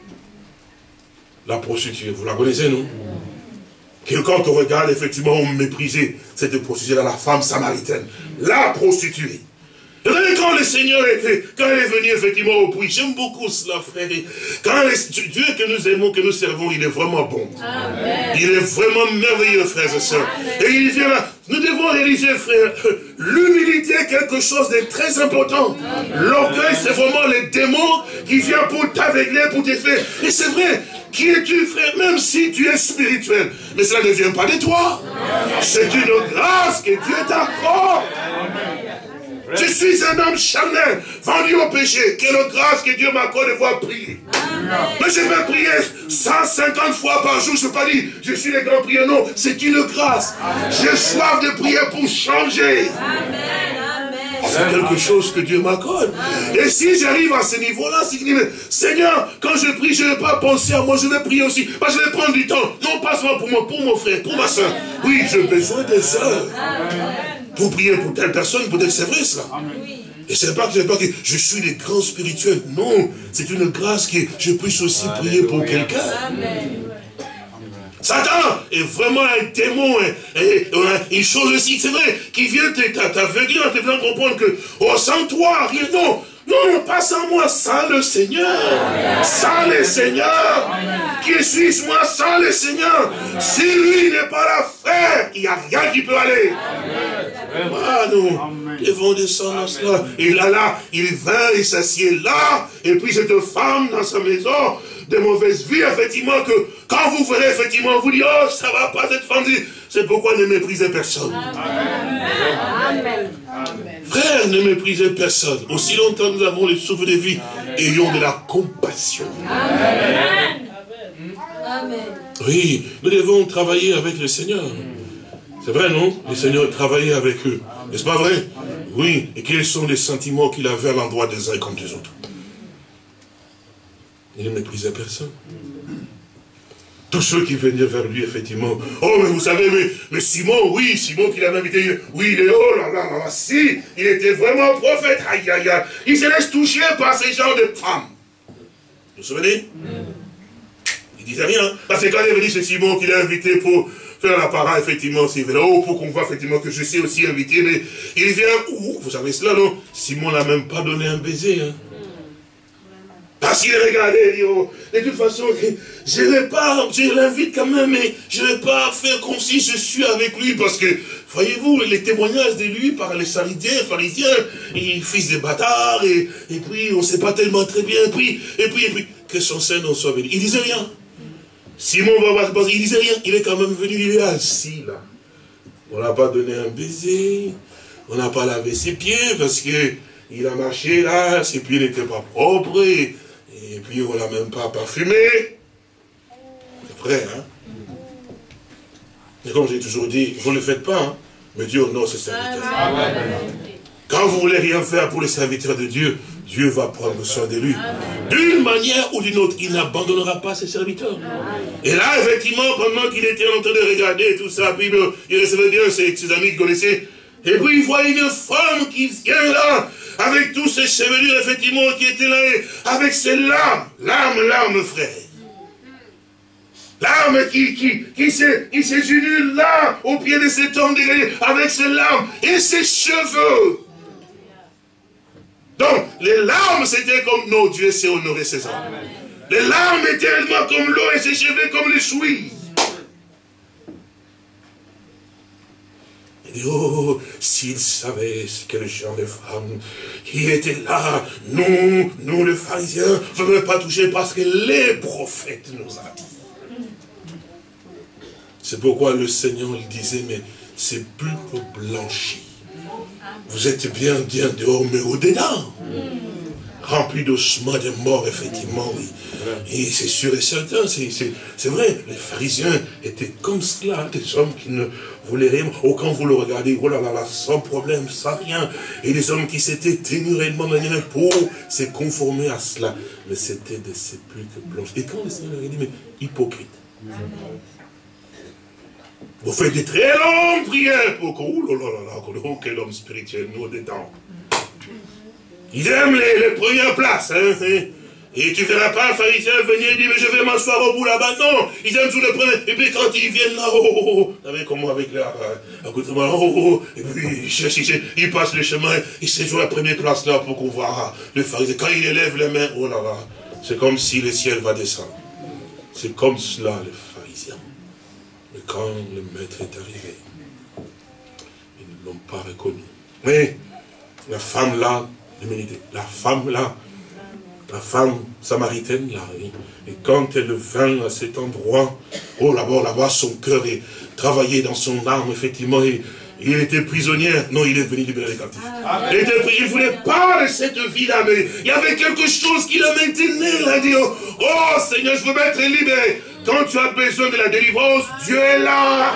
La prostituée, vous la connaissez, non? Que quand on regarde, effectivement, on méprisait cette prostituée-là, la femme samaritaine. La prostituée. Vous savez, quand le Seigneur quand elle est venue, effectivement, au puits, j'aime beaucoup cela, frère. Quand Dieu que nous aimons, que nous servons, il est vraiment bon. Amen. Il est vraiment merveilleux, frères et sœurs. Et il vient là. Nous devons réaliser, frère, l'humilité est quelque chose de très important. L'orgueil, c'est vraiment les démons qui viennent pour t'aveugler, pour te faire. Et c'est vrai, qui es-tu, frère, même si tu es spirituel, mais cela ne vient pas de toi. C'est une grâce que Dieu t'accorde. Je suis un homme charnel, vendu au péché. Quelle grâce que Dieu m'accorde de voir prier. Mais je vais prier 150 fois par jour. Je ne peux pas dire, je suis le grand prieur. Non, c'est une grâce. J'ai soif de prier pour changer. C'est quelque chose que Dieu m'accorde. Et si j'arrive à ce niveau-là, c'est que Seigneur, quand je prie, je ne vais pas penser à moi, je vais prier aussi. Parce que je vais prendre du temps. Non, pas seulement pour moi, pour mon frère, pour ma soeur. Oui, j'ai besoin des heures. Pour prier pour telle personne, peut-être c'est vrai cela. Et c'est pas que je suis des grands spirituels. Non, c'est une grâce que je puisse aussi prier pour quelqu'un. Satan est vraiment un démon, une chose aussi, c'est vrai, qui vient t'aveugler en te faisant comprendre que, oh, sans toi, rien, non. Non, pas sans moi, sans le Seigneur. Sans le Seigneur. Qui suis-je moi sans le Seigneur? Si lui n'est pas là, frère, il n'y a rien qui peut aller. Ah non, ils vont descendre dans cela. Et là, il vint, il s'assied là, et puis cette femme dans sa maison, de mauvaise vie, effectivement, que quand vous verrez, effectivement, vous dites, oh, ça va pas, cette femme, c'est pourquoi ne méprisez personne. Amen. Frère, ne méprisez personne. Aussi longtemps que nous avons le souffle de vie, ayons de la compassion. Amen. Amen. Oui, nous devons travailler avec le Seigneur. C'est vrai, non? Le Seigneur travaillait avec eux. N'est-ce pas vrai? Oui. Et quels sont les sentiments qu'il avait à l'endroit des uns comme des autres? Il ne méprisait personne. Tous ceux qui venaient vers lui, effectivement. Oh, mais vous savez, mais Simon, oui, Simon qui l'avait invité, oui, il est, oh là là là, si, il était vraiment prophète, aïe aïe aïe. Il se laisse toucher par ces genres de femmes. Vous vous souvenez? Il disait rien. Parce que quand il est venu chez Simon, qu'il a invité pour faire la parade, effectivement, c'est vrai, oh, pour qu'on voit effectivement que je suis aussi invité, mais il vient, vous savez cela, non? Simon n'a même pas donné un baiser, hein. Parce qu'il regardait, il dit, oh, de toute façon, je l'invite quand même, mais je ne vais pas faire comme si je suis avec lui, parce que, voyez-vous, les témoignages de lui par les pharisiens, et fils de bâtard, et puis on ne sait pas tellement très bien, et puis, que son Seigneur soit béni. Il disait rien. Simon va voir, il disait rien, il est quand même venu, il est assis là. On n'a pas donné un baiser, on n'a pas lavé ses pieds, parce que il a marché là, ses pieds n'étaient pas propres, et puis on ne l'a même pas parfumé. C'est vrai, hein? Et comme j'ai toujours dit, vous ne le faites pas, hein? Mais Dieu honore ses serviteurs. Quand vous ne voulez rien faire pour les serviteurs de Dieu, Dieu va prendre soin de lui. D'une manière ou d'une autre, il n'abandonnera pas ses serviteurs. Et là, effectivement, pendant qu'il était en train de regarder tout ça, puis il recevait bien ses amis qui connaissaient, et puis il voit une femme qui vient là, avec tous ces chevelures, effectivement, qui étaient là, avec ses larmes, frère. Larmes qui s'est gêné là, au pied de cet homme dégagé, avec ses larmes et ses cheveux. Donc, les larmes, c'était comme, non, Dieu sait honorer ses hommes. Les larmes étaient tellement comme l'eau et ses cheveux comme les chouilles. Il dit, oh, s'il savait quel genre de femme qui était là, nous les pharisiens, ne pouvons pas toucher parce que les prophètes nous ont dit. C'est pourquoi le Seigneur il disait, mais c'est plus que blanchi. Vous êtes bien dehors, mais au-dedans. rempli d'ossements de mort, effectivement, oui. Et c'est sûr et certain, c'est vrai, les pharisiens étaient comme cela, des hommes qui ne voulaient rien, ou quand vous le regardez, oh là là, sans problème, sans rien, et des hommes qui s'étaient tenus réellement de manière pour se conformer à cela, mais c'était des sépulcres blanches. Et quand le Seigneur leur a dit, mais hypocrite, vous faites des très longues prières pour que, oh là là là, oh, quel homme spirituel, nous, dedans. Ils aiment les premières places, hein. Et tu ne verras pas un pharisien venir et dire, mais je vais m'asseoir au bout là-bas. Non, ils aiment tous les premiers. Et puis quand ils viennent là, vous savez comment avec leur accoutrement, et puis ils passent le chemin, ils se jouent à la première place là pour qu'on voit le pharisien. Quand il élève les mains, oh là là, c'est comme si le ciel va descendre. C'est comme cela, les pharisiens. Mais quand le maître est arrivé, ils ne l'ont pas reconnu. Mais la femme là, la femme là, la femme samaritaine là, et quand elle vint à cet endroit, oh là-bas, son cœur est travaillé dans son âme, effectivement, et il était prisonnier. Non, il est venu libérer les captifs. Il ne voulait pas de cette vie-là, mais il y avait quelque chose qui le maintenait là, dit, oh Seigneur, je veux m'être libéré. Quand tu as besoin de la délivrance, Dieu est là.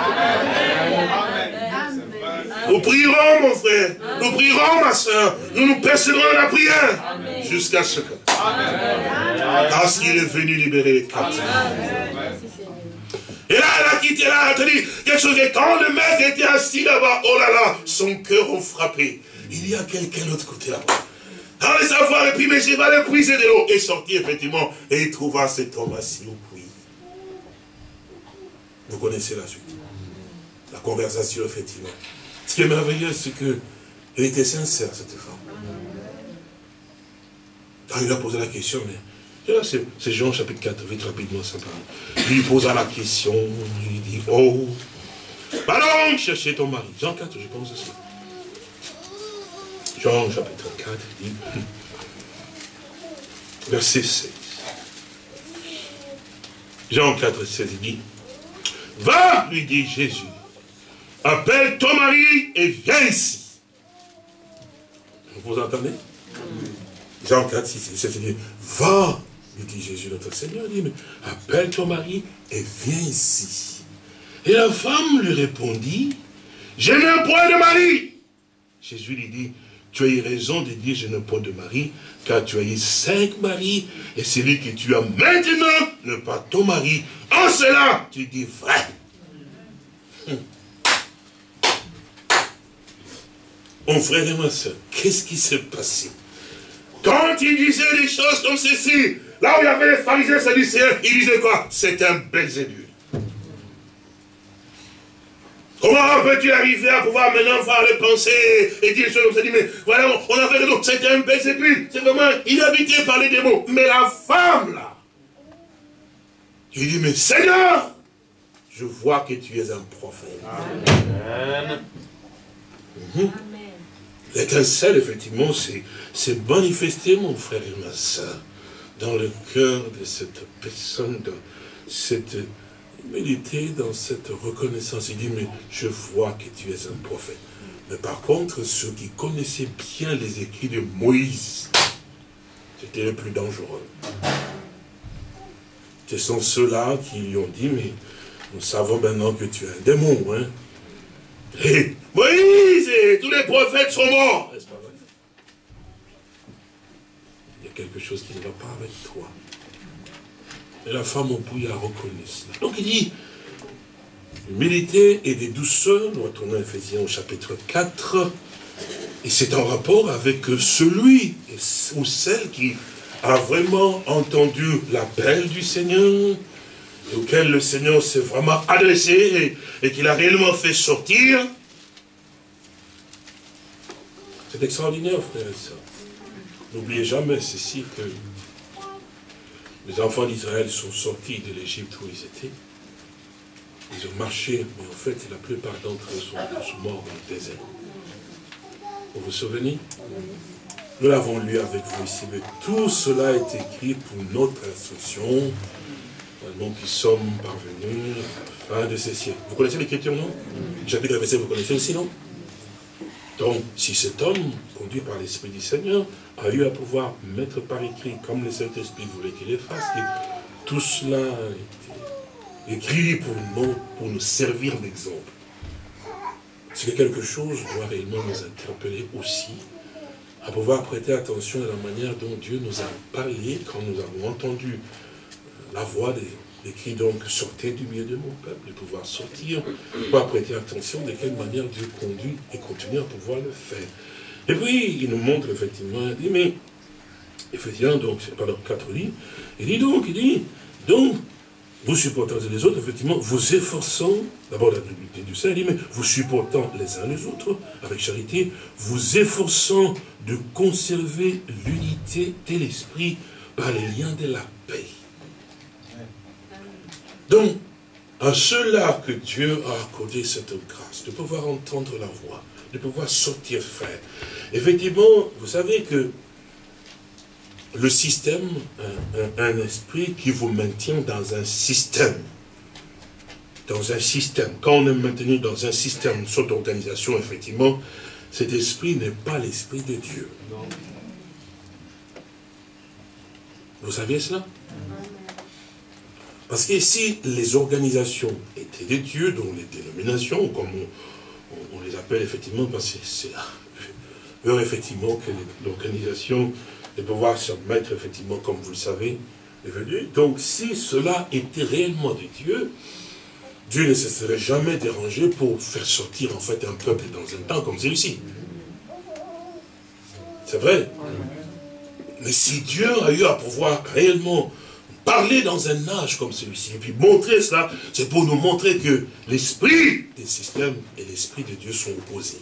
Nous prierons, mon frère. Nous prierons, ma soeur. Nous persévérons dans la prière. Jusqu'à ce que. Parce qu'il est venu libérer les captifs. Et là, elle a quitté là, elle a dit quelque chose. Et quand le maître était assis là-bas, oh là là, son cœur a frappé. Il y a quelqu'un de l'autre côté là-bas. Dans les savoir, et puis, mais je vais aller puiser de l'eau. Et sorti, effectivement, et il trouva cet homme assis au puits. Vous connaissez la suite. La conversation, effectivement. Ce qui est merveilleux, c'est qu'elle était sincère, cette femme. Quand il lui a posé la question, mais c'est Jean chapitre 4, vite rapidement, simplement. Il lui posa la question, il lui dit, oh, va donc chercher ton mari. Jean 4, je pense aussi. Jean chapitre 4, il dit, verset 16. Jean 4, 16, il dit, va, lui dit Jésus, appelle ton mari et viens ici. Vous entendez? Jean 4, 6, 7, il dit, va, lui dit Jésus, notre Seigneur, il dit, mais appelle ton mari et viens ici. Et la femme lui répondit, je n'ai point de mari. Jésus lui dit, tu as eu raison de dire je n'ai point de mari, car tu as eu 5 maris, et celui que tu as maintenant n'est pas ton mari. En cela, tu dis vrai. Mon frère et ma soeur, qu'est-ce qui s'est passé? Quand il disait des choses comme ceci, là où il y avait les pharisiens sadducéens, il disait quoi? C'est un Belzébul. Comment peux-tu arriver à pouvoir maintenant voir les pensées et dire des choses comme ça? Mais voilà, on a fait raison, c'est un Belzébul. C'est vraiment inhabité par les démons. Mais la femme là, il dit, mais Seigneur, je vois que tu es un prophète. Amen. L'étincelle, effectivement, c'est manifesté, mon frère et ma soeur, dans le cœur de cette personne, dans cette humilité, dans cette reconnaissance. Il dit, mais je vois que tu es un prophète. Mais par contre, ceux qui connaissaient bien les écrits de Moïse, c'était les plus dangereux. Ce sont ceux-là qui lui ont dit, mais nous savons maintenant que tu es un démon, hein. Et Moïse et tous les prophètes sont morts. N'est-ce pas vrai? Il y a quelque chose qui ne va pas avec toi. Et la femme au puits a reconnu cela. Donc il dit, humilité et des douceurs, nous retournons à Éphésiens au chapitre 4, et c'est en rapport avec celui ou celle qui a vraiment entendu l'appel du Seigneur, auquel le Seigneur s'est vraiment adressé et qu'il a réellement fait sortir. C'est extraordinaire, frères et sœurs. N'oubliez jamais ceci, que les enfants d'Israël sont sortis de l'Égypte où ils étaient. Ils ont marché, mais en fait, la plupart d'entre eux sont morts dans le désert. Vous vous souvenez? Nous l'avons lu avec vous ici, mais tout cela est écrit pour notre instruction. Nous qui sommes parvenus à la fin de ces siècles. Vous connaissez l'écriture, non? Chapitre verset, vous connaissez aussi, non? Donc, si cet homme, conduit par l'Esprit du Seigneur, a eu à pouvoir mettre par écrit, comme le Saint-Esprit voulait qu'il le fasse, que tout cela a été écrit pour nous servir d'exemple. C'est que quelque chose doit réellement nous interpeller aussi, à pouvoir prêter attention à la manière dont Dieu nous a parlé quand nous avons entendu la voix des cris donc sortez du milieu de mon peuple, de pouvoir sortir, de pouvoir prêter attention de quelle manière Dieu conduit et continue à pouvoir le faire. Et puis il nous montre effectivement, il dit mais effectivement donc c'est pas dans 4 livres, il dit donc vous supportant les autres, effectivement, vous efforçant, d'abord la dualité du sein, il dit, mais vous supportant les uns les autres, avec charité, vous efforçant de conserver l'unité de l'esprit par les liens de la paix. Donc, à ceux-là que Dieu a accordé cette grâce, de pouvoir entendre la voix, de pouvoir sortir faire. Effectivement, vous savez que le système, un esprit qui vous maintient dans un système. Dans un système. Quand on est maintenu dans un système, une sorte d'organisation, effectivement, cet esprit n'est pas l'esprit de Dieu. Non. Vous saviez cela? Parce que si les organisations étaient de Dieu, dont les dénominations, comme on les appelle effectivement, parce que c'est eux effectivement que l'organisation de pouvoir se mettre, effectivement, comme vous le savez, est venu. Donc, si cela était réellement de Dieu, Dieu ne se serait jamais dérangé pour faire sortir, en fait, un peuple dans un temps comme celui-ci. C'est vrai. Mais si Dieu a eu à pouvoir réellement parler dans un âge comme celui-ci, et puis montrer cela, c'est pour nous montrer que l'esprit des systèmes et l'esprit de Dieu sont opposés.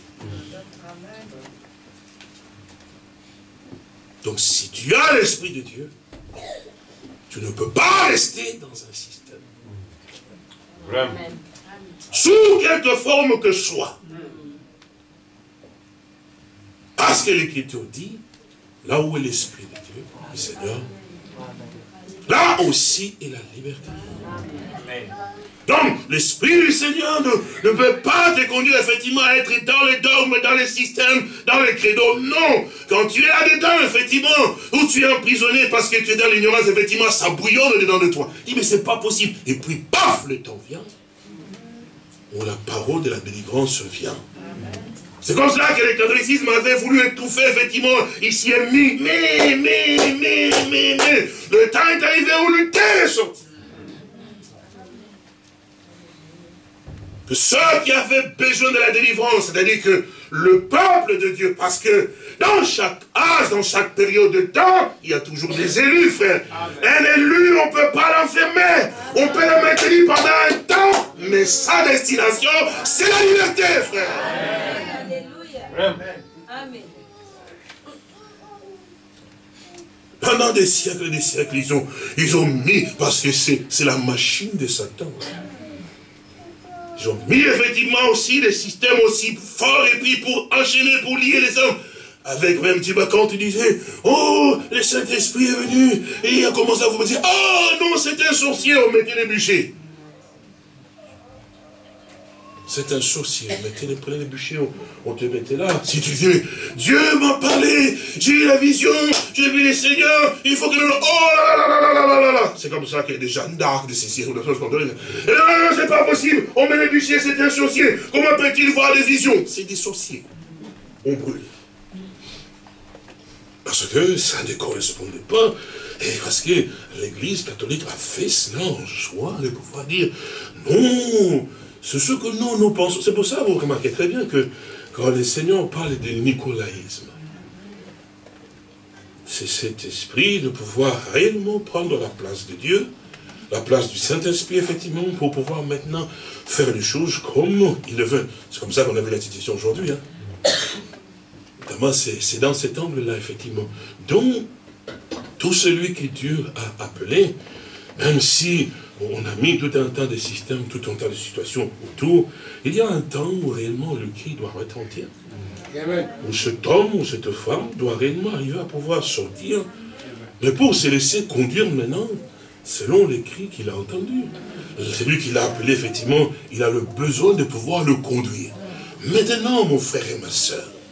Donc si tu as l'Esprit de Dieu, tu ne peux pas rester dans un système. Amen. Sous quelque forme que soit. Parce que l'Écriture dit, là où est l'Esprit de Dieu, le Seigneur, là aussi est la liberté. Amen. Donc, l'Esprit du Seigneur ne peut pas te conduire effectivement à être dans les dogmes, dans les systèmes, dans les credos. Non. Quand tu es là-dedans, effectivement, où tu es emprisonné parce que tu es dans l'ignorance, effectivement, ça bouillonne dedans de toi. Il dit, mais c'est pas possible. Et puis, paf, le temps vient. Où la parole de la délivrance vient. C'est comme cela que le catholicisme avait voulu étouffer, effectivement, ici et mis. Mais, le temps est arrivé où le thé est sorti. Que ceux qui avaient besoin de la délivrance, c'est-à-dire que le peuple de Dieu, parce que dans chaque âge, dans chaque période de temps, il y a toujours des élus, frère. Un élu, on ne peut pas l'enfermer. On peut le maintenir pendant un temps, mais sa destination, c'est la liberté, frère. Alléluia. Amen. Pendant des siècles et des siècles, ils ont mis, parce que c'est la machine de Satan. Ils ont mis effectivement aussi des systèmes aussi forts et puis pour enchaîner, pour lier les hommes. Avec même, quand tu disais, oh, le Saint-Esprit est venu, et il a commencé à vous dire, oh non, c'est un sorcier, on mettait les bûchers. C'est un sorcier, prenez les bûchers, on te mettait là. Si tu dis, Dieu m'a parlé, j'ai eu la vision, j'ai vu les seigneurs, il faut que nous... Oh là là là là là là là. C'est comme ça qu'il y a des Jeanne d'Arc, de ces ou de choses comme ça. Non, c'est pas possible, on met les bûchers, c'est un sorcier. Comment peut-il voir des visions? C'est des sorciers. On brûle. Parce que ça ne correspondait pas. Et parce que l'Église catholique a fait cela en joie de pouvoir dire, non, c'est ce que nous pensons. C'est pour ça, vous remarquez très bien que quand le Seigneur parle de nicolaïsme, c'est cet esprit de pouvoir réellement prendre la place de Dieu, la place du Saint-Esprit, effectivement, pour pouvoir maintenant faire les choses comme il le veut. C'est comme ça qu'on a vu l'institution aujourd'hui. Notamment, c'est dans cet angle-là, effectivement. Donc, tout celui que Dieu a appelé, même si on a mis tout un tas de systèmes, tout un tas de situations autour, il y a un temps où réellement le cri doit retentir. Où cet homme ou cette femme doit réellement arriver à pouvoir sortir, mais pour se laisser conduire maintenant, selon les cris qu'il a entendus. Celui qui l'a appelé, effectivement, il a le besoin de pouvoir le conduire. Maintenant, mon frère et ma soeur,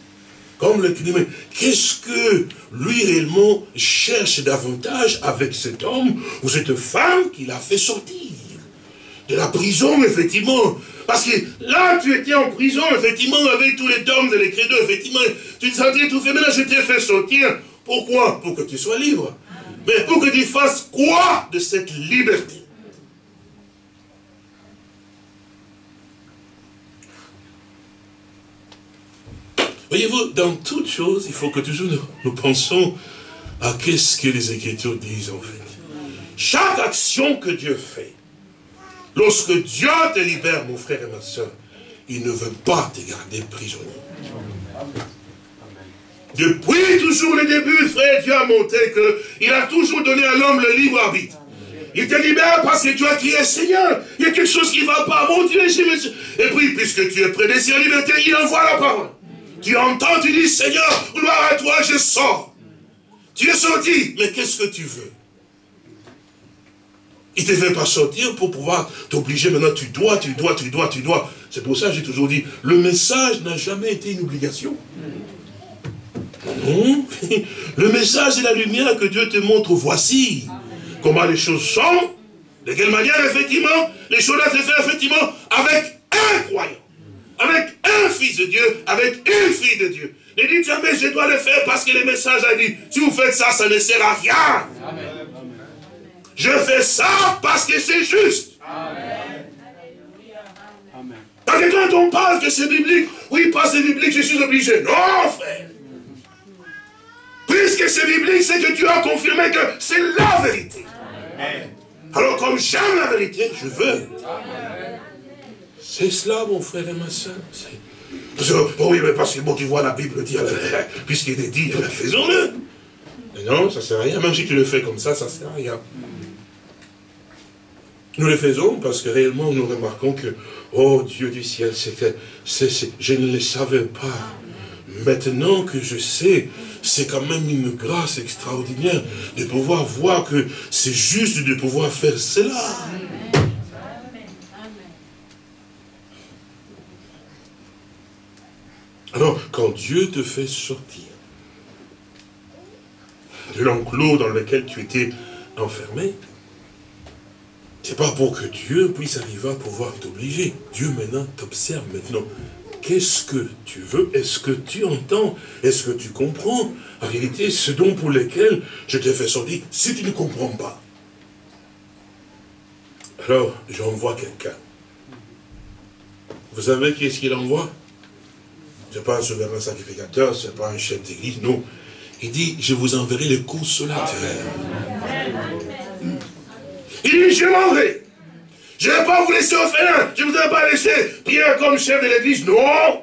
Comme le Christ, mais qu'est-ce que lui réellement cherche davantage avec cet homme ou cette femme qu'il a fait sortir de la prison, effectivement. Parce que là, tu étais en prison, effectivement, avec tous les dômes et les credos, effectivement, tu te sentais tout fait, mais là, je t'ai fait sortir. Pourquoi? Pour que tu sois libre. Mais pour que tu fasses quoi de cette liberté? Voyez-vous, dans toute chose, il faut que toujours nous pensions à qu'est-ce que les Écritures disent en fait. Chaque action que Dieu fait, lorsque Dieu te libère, mon frère et ma soeur, il ne veut pas te garder prisonnier. Depuis toujours le début, frère, Dieu a montré qu'il a toujours donné à l'homme le libre arbitre. Il te libère parce que tu as crié, Seigneur, il y a quelque chose qui ne va pas, mon Dieu, et puis, puisque tu es prédestiné à la liberté, il envoie la parole. Tu entends, tu dis, Seigneur, gloire à toi, je sors. Tu es sorti, mais qu'est-ce que tu veux? Il ne te fait pas sortir pour pouvoir t'obliger, maintenant tu dois. C'est pour ça que j'ai toujours dit, le message n'a jamais été une obligation. Non. Le message est la lumière que Dieu te montre, voici comment les choses sont, de quelle manière, effectivement, les choses doivent se faire, effectivement, avec un croyant. Avec un fils de Dieu, avec une fille de Dieu. Ne dites jamais, je dois le faire parce que le message a dit, si vous faites ça, ça ne sert à rien. Amen. Je fais ça parce que c'est juste. Amen. Parce que quand on parle que c'est biblique, oui, parce que c'est biblique, je suis obligé. Non, frère. Puisque c'est biblique, c'est que Dieu a confirmé que c'est la vérité. Amen. Alors comme j'aime la vérité, je veux. Amen. C'est cela, mon frère et ma soeur. Oh oui, mais parce que bon, tu vois la Bible dire, puisqu'il est dit, faisons-le. Mais non, ça ne sert à rien. Même si tu le fais comme ça, ça ne sert à rien. Nous le faisons parce que réellement, nous remarquons que, oh Dieu du ciel, je ne le savais pas. Maintenant que je sais, c'est quand même une grâce extraordinaire de pouvoir voir que c'est juste de pouvoir faire cela. Alors, quand Dieu te fait sortir de l'enclos dans lequel tu étais enfermé, c'est pas pour que Dieu puisse arriver à pouvoir t'obliger. Dieu maintenant t'observe maintenant. Qu'est-ce que tu veux? Est-ce que tu entends? Est-ce que tu comprends? En réalité, ce dont pour lequel je t'ai fait sortir, si tu ne comprends pas, alors j'envoie quelqu'un. Vous savez qui est-ce qu'il envoie? Ce n'est pas un souverain sacrificateur, ce n'est pas un chef d'église, non. Il dit, je vous enverrai le consolateur. Il dit, je m'en vais. Je ne vais pas vous laisser orphelin. Je ne vous ai pas laissé Pierre comme chef de l'église, non.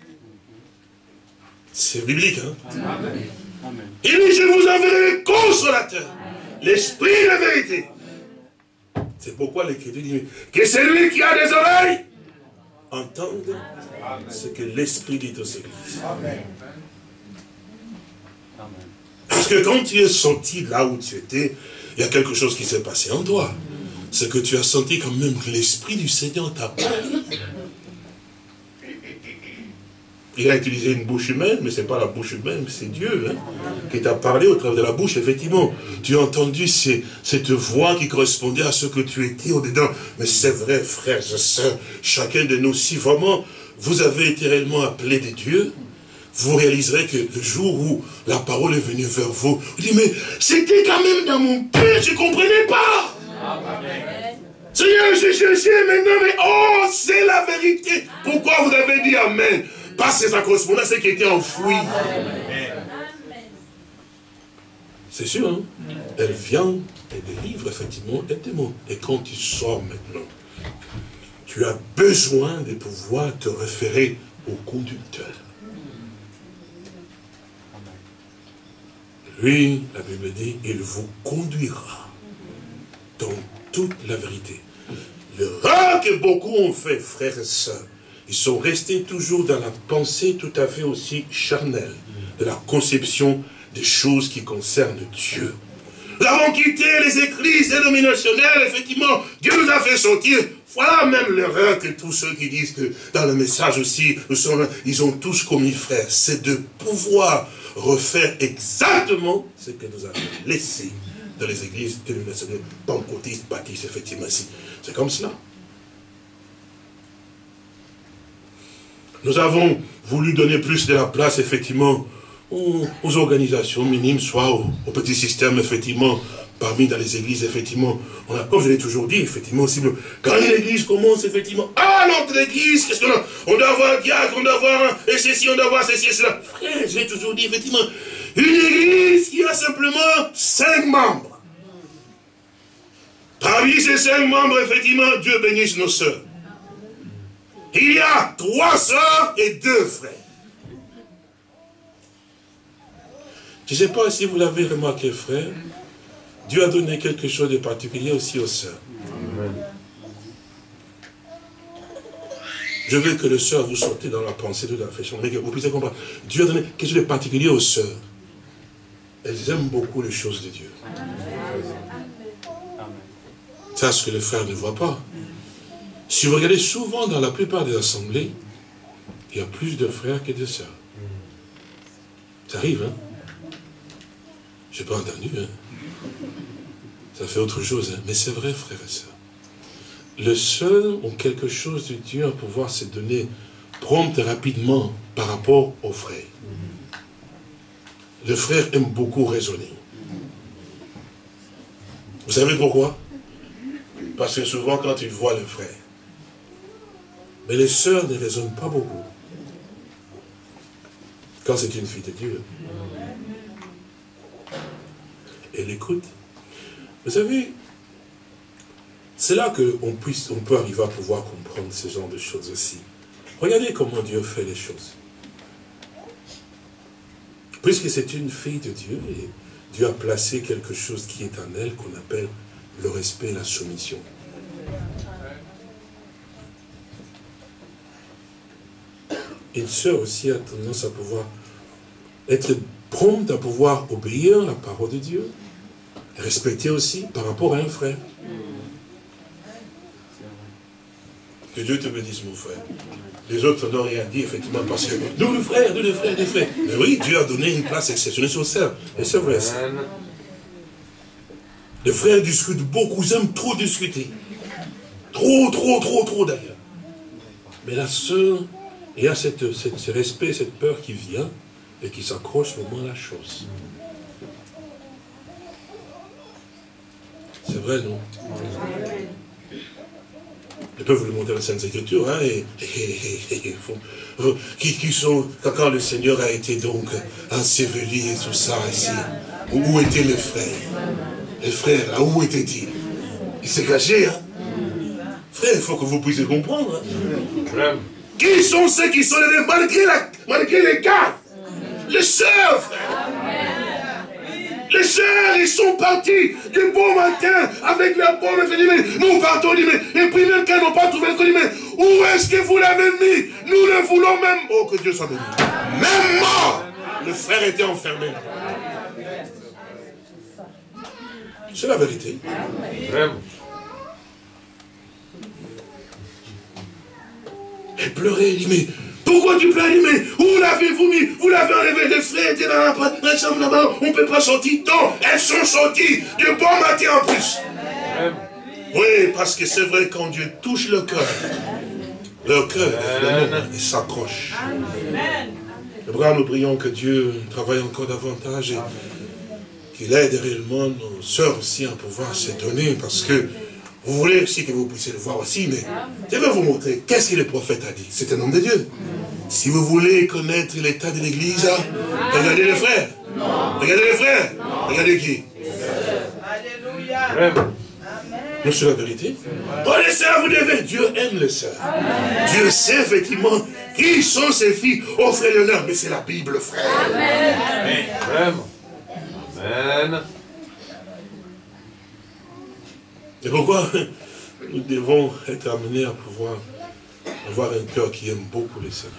C'est biblique, hein. Amen. Il dit, je vous enverrai le consolateur. L'esprit de vérité. C'est pourquoi l'Écriture dit, que celui qui a des oreilles entende ce que l'Esprit dit aux églises. Amen. Parce que quand tu es sorti là où tu étais, il y a quelque chose qui s'est passé en toi. C'est que tu as senti quand même que l'Esprit du Seigneur t'a parlé. Il a utilisé une bouche humaine, mais ce n'est pas la bouche humaine, c'est Dieu hein, qui t'a parlé au travers de la bouche. Effectivement, tu as entendu cette voix qui correspondait à ce que tu étais au-dedans. Mais c'est vrai, frères et sœurs, chacun de nous, si vraiment vous avez été réellement appelé de Dieu, vous réaliserez que le jour où la parole est venue vers vous, vous dites, mais c'était quand même dans mon cœur, je ne comprenais pas. Amen. Seigneur, je cherchais maintenant, mais oh, c'est la vérité. Pourquoi vous avez dit Amen? Parce que ça correspondait à ce qui était enfoui. C'est sûr, hein? Elle vient et délivre effectivement un démon. Et quand tu sors maintenant, tu as besoin de pouvoir te référer au conducteur. Lui, la Bible dit, il vous conduira dans toute la vérité. L'erreur que beaucoup ont fait, frères et sœurs, ils sont restés toujours dans la pensée tout à fait aussi charnelle, de la conception des choses qui concernent Dieu. Nous avons quitté les églises dénominationnelles, effectivement, Dieu nous a fait sortir, Voilà même l'erreur que tous ceux qui disent que dans le message aussi, ils ont tous commis, frère. C'est de pouvoir refaire exactement ce que nous avons laissé dans les églises dénominationnelles, pentecôtistes, baptistes, effectivement. C'est comme cela. Nous avons voulu donner plus de la place, effectivement, aux organisations minimes, soit au petit système, effectivement, parmi dans les églises, effectivement. On a, comme je l'ai toujours dit, effectivement, aussi, quand une église commence, effectivement, notre église, qu'est-ce qu'on a? On doit avoir un diacre, on doit avoir et ceci, on doit avoir ceci et cela. Frère, je l'ai toujours dit, effectivement, une église qui a simplement 5 membres. Parmi ces 5 membres, effectivement, Dieu bénisse nos sœurs. Il y a 3 sœurs et 2 frères. Je ne sais pas si vous l'avez remarqué, frère, Dieu a donné quelque chose de particulier aussi aux sœurs. Je veux que les sœurs vous sortez dans la pensée de la féchon, mais que vous puissiez comprendre. Dieu a donné quelque chose de particulier aux sœurs. Elles aiment beaucoup les choses de Dieu. C'est ce que les frères ne voient pas. Si vous regardez souvent dans la plupart des assemblées, il y a plus de frères que de sœurs. Ça arrive, hein? Je n'ai pas entendu, hein? Ça fait autre chose, hein? Mais c'est vrai, frères et sœurs. Les sœurs ont quelque chose de Dieu à pouvoir se donner prompt et rapidement par rapport aux frères. Les frères aiment beaucoup raisonner. Vous savez pourquoi? Parce que souvent quand ils voient le frère, mais les sœurs ne raisonnent pas beaucoup. Quand c'est une fille de Dieu, elle écoute. Vous savez, c'est là qu'on peut arriver à pouvoir comprendre ce genre de choses aussi. Regardez comment Dieu fait les choses. Puisque c'est une fille de Dieu, et Dieu a placé quelque chose qui est en elle, qu'on appelle le respect et la soumission. Une sœur aussi a tendance à pouvoir être prompte à pouvoir obéir à la parole de Dieu, respecter aussi par rapport à un frère. Que Dieu te bénisse, mon frère. Les autres n'ont rien dit, effectivement, parce que nous, les frères. Mais oui, Dieu a donné une place exceptionnelle aux sœurs. Et c'est vrai, ça. Les frères discutent beaucoup, ils aiment trop discuter. Trop d'ailleurs. Mais la sœur, il y a ce respect, cette peur qui vient et qui s'accroche vraiment à la chose. C'est vrai, non? Je peux vous le montrer dans la Sainte Écriture, hein, qui sont, quand le Seigneur a été donc enseveli et tout ça, ici, où étaient les frères? Les frères, là, où étaient-ils? Ils s'est caché, hein? Frère, il faut que vous puissiez comprendre. Hein? Qui sont ceux qui sont levés malgré les cas? Les sœurs, frère. Les sœurs, ils sont partis du bon matin avec leur pomme et dit, nous partons, et puis même quand ils n'ont pas trouvé le colis, où est-ce que vous l'avez mis? Nous le voulons même. Oh, que Dieu soit béni. Même mort, le frère était enfermé. C'est la vérité. Vraiment. Elle pleurait, elle dit, mais pourquoi tu pleures? Mais où l'avez-vous mis? Vous l'avez enlevé, les frères étaient dans la chambre là-bas, on ne peut pas sortir. Non, elles sont sorties de bon matin en plus. Oui, parce que c'est vrai, quand Dieu touche le cœur, évidemment, il s'accroche. Le bras, nous prions que Dieu travaille encore davantage et qu'il aide réellement nos sœurs aussi à pouvoir se donner, parce que vous voulez aussi que vous puissiez le voir aussi, mais je vais vous montrer qu'est-ce que le prophète a dit. C'est un homme de Dieu. Si vous voulez connaître l'état de l'église, regardez les frères. Regardez les frères. Regardez qui? Alléluia. Non, c'est la vérité. Oh, les sœurs, vous devez. Dieu aime les sœurs. Dieu sait effectivement qui sont ses filles. Oh, frère Léonard, mais c'est la Bible, frère. Amen. Vraiment. Amen. Et pourquoi nous devons être amenés à pouvoir avoir un cœur qui aime beaucoup les sœurs.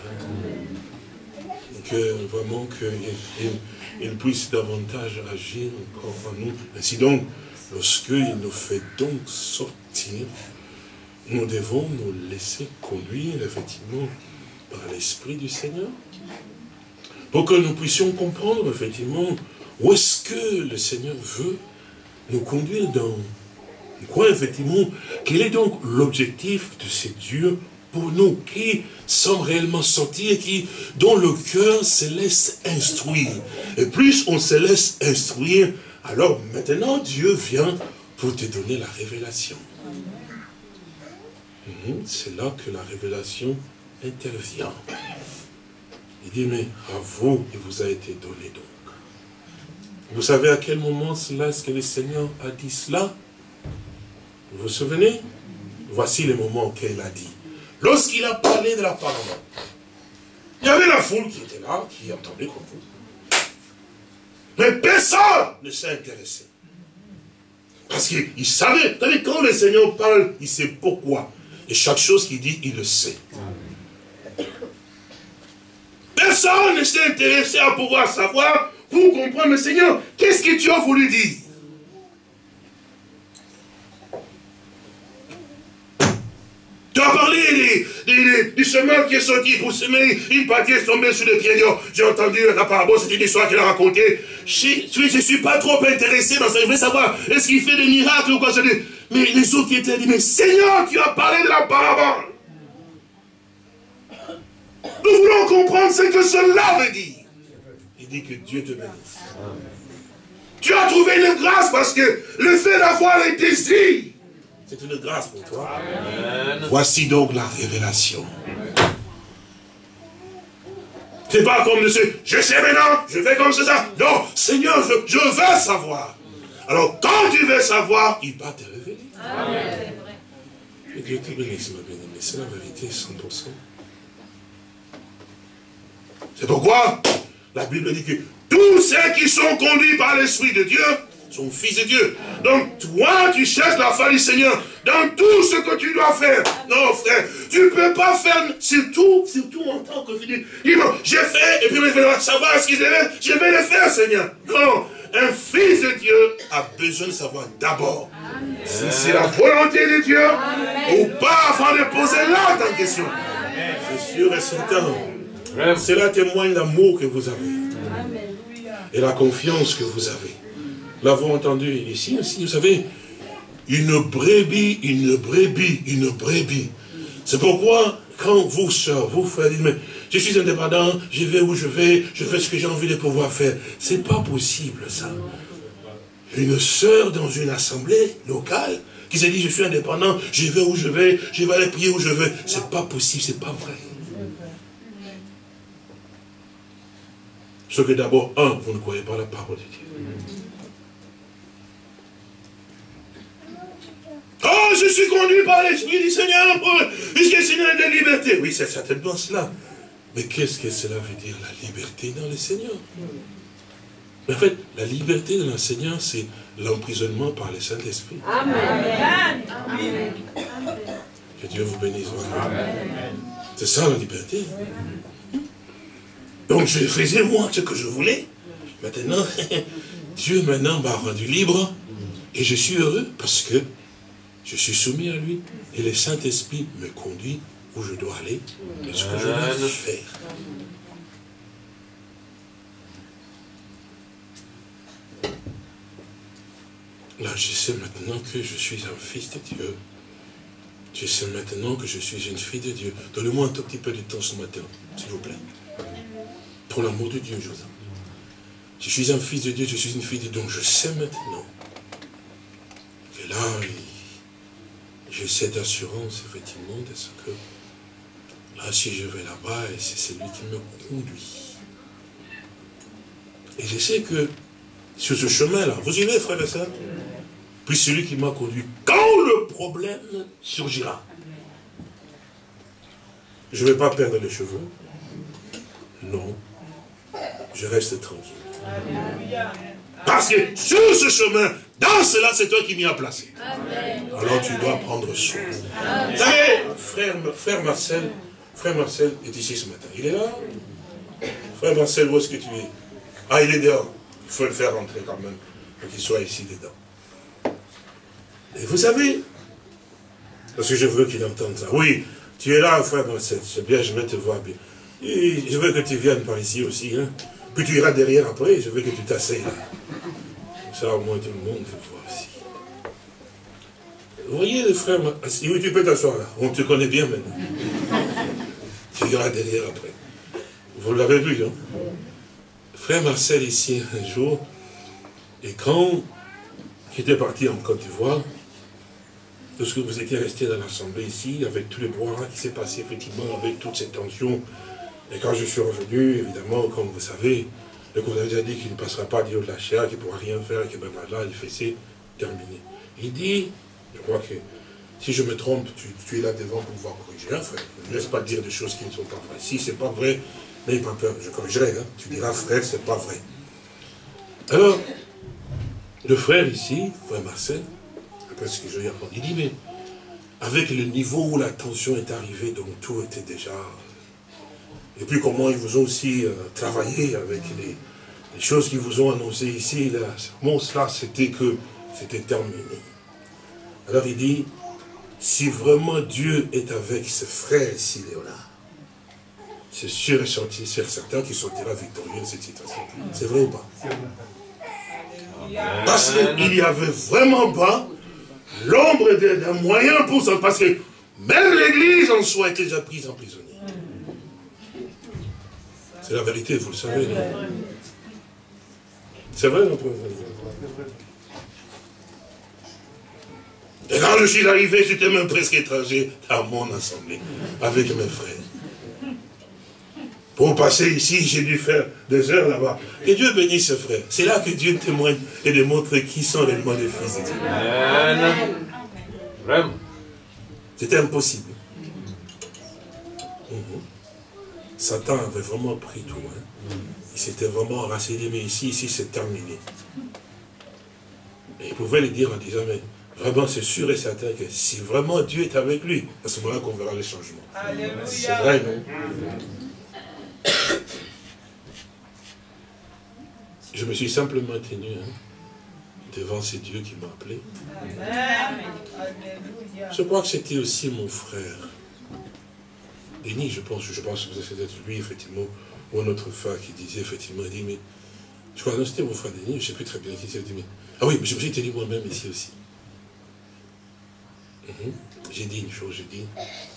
Que vraiment qu'il puisse davantage agir encore en nous. Ainsi donc, lorsqu'il nous fait donc sortir, nous devons nous laisser conduire, effectivement, par l'Esprit du Seigneur, pour que nous puissions comprendre, effectivement, où est-ce que le Seigneur veut nous conduire dans quoi, effectivement, quel est donc l'objectif de ces dieux pour nous, qui sommes réellement sortis et dont le cœur se laisse instruire. Et plus on se laisse instruire, alors maintenant Dieu vient pour te donner la révélation. C'est là que la révélation intervient. Il dit, mais à vous, il vous a été donné donc. Vous savez à quel moment cela, est-ce que le Seigneur a dit cela? Vous vous souvenez? Voici le moment qu'il a dit. Lorsqu'il a parlé de la parole, il y avait la foule qui était là, qui entendait comme vous. Mais personne ne s'est intéressé. Parce qu'il savait, vous savez, quand le Seigneur parle, il sait pourquoi. Et chaque chose qu'il dit, il le sait. Personne ne s'est intéressé à pouvoir savoir, pour comprendre le Seigneur, qu'est-ce que tu as voulu dire. Tu as parlé du chemin qui est sorti pour semer, une partie est tombée sur le pied. J'ai entendu la parabole, c'est une histoire qu'il a racontée. Je ne suis pas trop intéressé dans ça. Je veux savoir, est-ce qu'il fait des miracles ou quoi? Mais les autres qui étaient dit, mais Seigneur, tu as parlé de la parabole. Nous voulons comprendre ce que cela veut dire. Il dit que Dieu te bénisse. Tu as trouvé une grâce parce que le fait d'avoir un désir, c'est une grâce pour toi. Amen. Voici donc la révélation. C'est pas comme monsieur, je sais maintenant, je fais comme ça. Non, Seigneur, je veux savoir. Alors, quand tu veux savoir, il va te révéler. Amen. Que Dieu te bénisse, ma bien-aimée. C'est la vérité, 100%. C'est pourquoi la Bible dit que tous ceux qui sont conduits par l'Esprit de Dieu sont fils de Dieu. Donc toi, tu cherches la face du Seigneur dans tout ce que tu dois faire. Non, frère, tu ne peux pas faire, surtout en tant que fils de Dieu. Dis, bon, j'ai fait, et puis je vais savoir ce que je vais le faire, Seigneur. Non, un fils de Dieu a besoin de savoir d'abord si c'est la volonté de Dieu ou pas avant de poser l'acte en question. C'est sûr et certain. Cela témoigne l'amour que vous avez et la confiance que vous avez. Nous l'avons entendu ici aussi, vous savez, une brebis. C'est pourquoi, quand vous, sœurs, vous frères, dites, mais je suis indépendant, je vais où je vais, je fais ce que j'ai envie de pouvoir faire. C'est pas possible, ça. Une sœur dans une assemblée locale qui se dit, je suis indépendant, je vais où je vais aller prier où je veux. C'est pas possible, c'est pas vrai. Ce que d'abord, vous ne croyez pas la parole de Dieu. Oh, je suis conduit par l'Esprit du Seigneur, puisque le Seigneur est de liberté. Oui, c'est certainement cela. Mais qu'est-ce que cela veut dire, la liberté dans le Seigneur? En fait, la liberté dans le Seigneur, c'est l'emprisonnement par le Saint-Esprit. Amen. Amen. Que Dieu vous bénisse. C'est ça la liberté. Donc je faisais moi ce que je voulais. Maintenant, Dieu maintenant m'a rendu libre. Et je suis heureux parce que je suis soumis à lui. Et le Saint-Esprit me conduit où je dois aller. Et ce que je dois faire. Là, je sais maintenant que je suis un fils de Dieu. Je sais maintenant que je suis une fille de Dieu. Donnez-moi un tout petit peu de temps ce matin, s'il vous plaît. Pour l'amour de Dieu, je vous en prie. Je suis un fils de Dieu, je suis une fille de Dieu. Donc je sais maintenant que là, j'ai cette assurance, effectivement, de ce que là, si je vais là-bas, c'est celui qui me conduit. Et je sais que sur ce chemin-là, vous y allez, frère et sœur, puis celui qui m'a conduit, quand le problème surgira, je ne vais pas perdre les cheveux. Non. Je reste tranquille. Parce que sur ce chemin, dans cela, c'est toi qui m'y as placé. Alors tu dois prendre soin. Vous savez, frère Marcel est ici ce matin. Il est là? Frère Marcel, où est-ce que tu es? Ah, il est dehors. Il faut le faire rentrer quand même, pour qu'il soit ici dedans. Et vous savez, Parce que je veux qu'il entende ça. Oui, tu es là, frère Marcel, c'est bien, je vais te voir bien. Et je veux que tu viennes par ici aussi. Hein. Puis tu iras derrière après, je veux que tu t'asseyes là. Ça, au moins, tout le monde te voit aussi. Vous voyez, le frère Marcel, oui, tu peux t'asseoir là. On te connaît bien maintenant. Tu iras derrière après. Vous l'avez vu, hein? Frère Marcel ici un jour, et quand il était parti en Côte d'Ivoire, lorsque vous étiez resté dans l'assemblée ici, avec tous les brouhaha qui s'est passé effectivement, avec toutes ces tensions, et quand je suis revenu, évidemment, comme vous savez, et que vous avez déjà dit qu'il ne passera pas Dieu de la chair, qu'il ne pourra rien faire, que ben là, il fait c'est terminé. Il dit, je crois que si je me trompe, tu es là devant pour pouvoir corriger, hein, frère. Ne laisse pas dire des choses qui ne sont pas vraies. Si ce n'est pas vrai, n'aie pas peur, je corrigerai. Hein. Tu diras, frère, ce n'est pas vrai. Alors, le frère ici, frère Marcel, après ce que je lui ai apprendre, il dit, mais avec le niveau où la tension est arrivée, donc tout était déjà... Et puis comment ils vous ont aussi travaillé avec les choses qu'ils vous ont annoncées ici, là, bon, cela, c'était que c'était terminé. Alors il dit, si vraiment Dieu est avec ses frères ici, Léonard, c'est sûr et certain qu'il sortira victorieux de cette situation. C'est vrai ou pas? Parce qu'il n'y avait vraiment pas l'ombre d'un moyen pour ça. Parce que même l'Église en soi était déjà prise en prisonnier. C'est la vérité, vous le savez, non? C'est vrai, non? Et quand je suis arrivé, j'étais même presque étranger à mon assemblée, avec mes frères. Pour passer ici, j'ai dû faire des heures là-bas. Que Dieu bénisse ce frère. C'est là que Dieu témoigne et démontre qui sont réellement les fils de Dieu. Vraiment. C'était impossible. Satan avait vraiment pris tout. Hein. Il s'était vraiment enraciné, mais ici c'est terminé. Et il pouvait le dire en disant, mais vraiment c'est sûr et certain que si vraiment Dieu est avec lui, à ce moment-là qu'on verra les changements. C'est vrai, non? Je me suis simplement tenu devant ces dieux qui m'ont appelé. Je crois que c'était aussi mon frère Denis, je pense que c'était lui, effectivement, ou un autre frère qui disait, effectivement, il dit, mais, je crois, non, c'était mon frère Denis, je ne sais plus très bien qui c'était, mais, ah oui, mais je me suis tenu moi-même ici aussi. J'ai dit une chose, j'ai dit,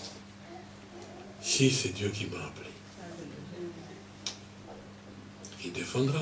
si c'est Dieu qui m'a appelé, il défendra.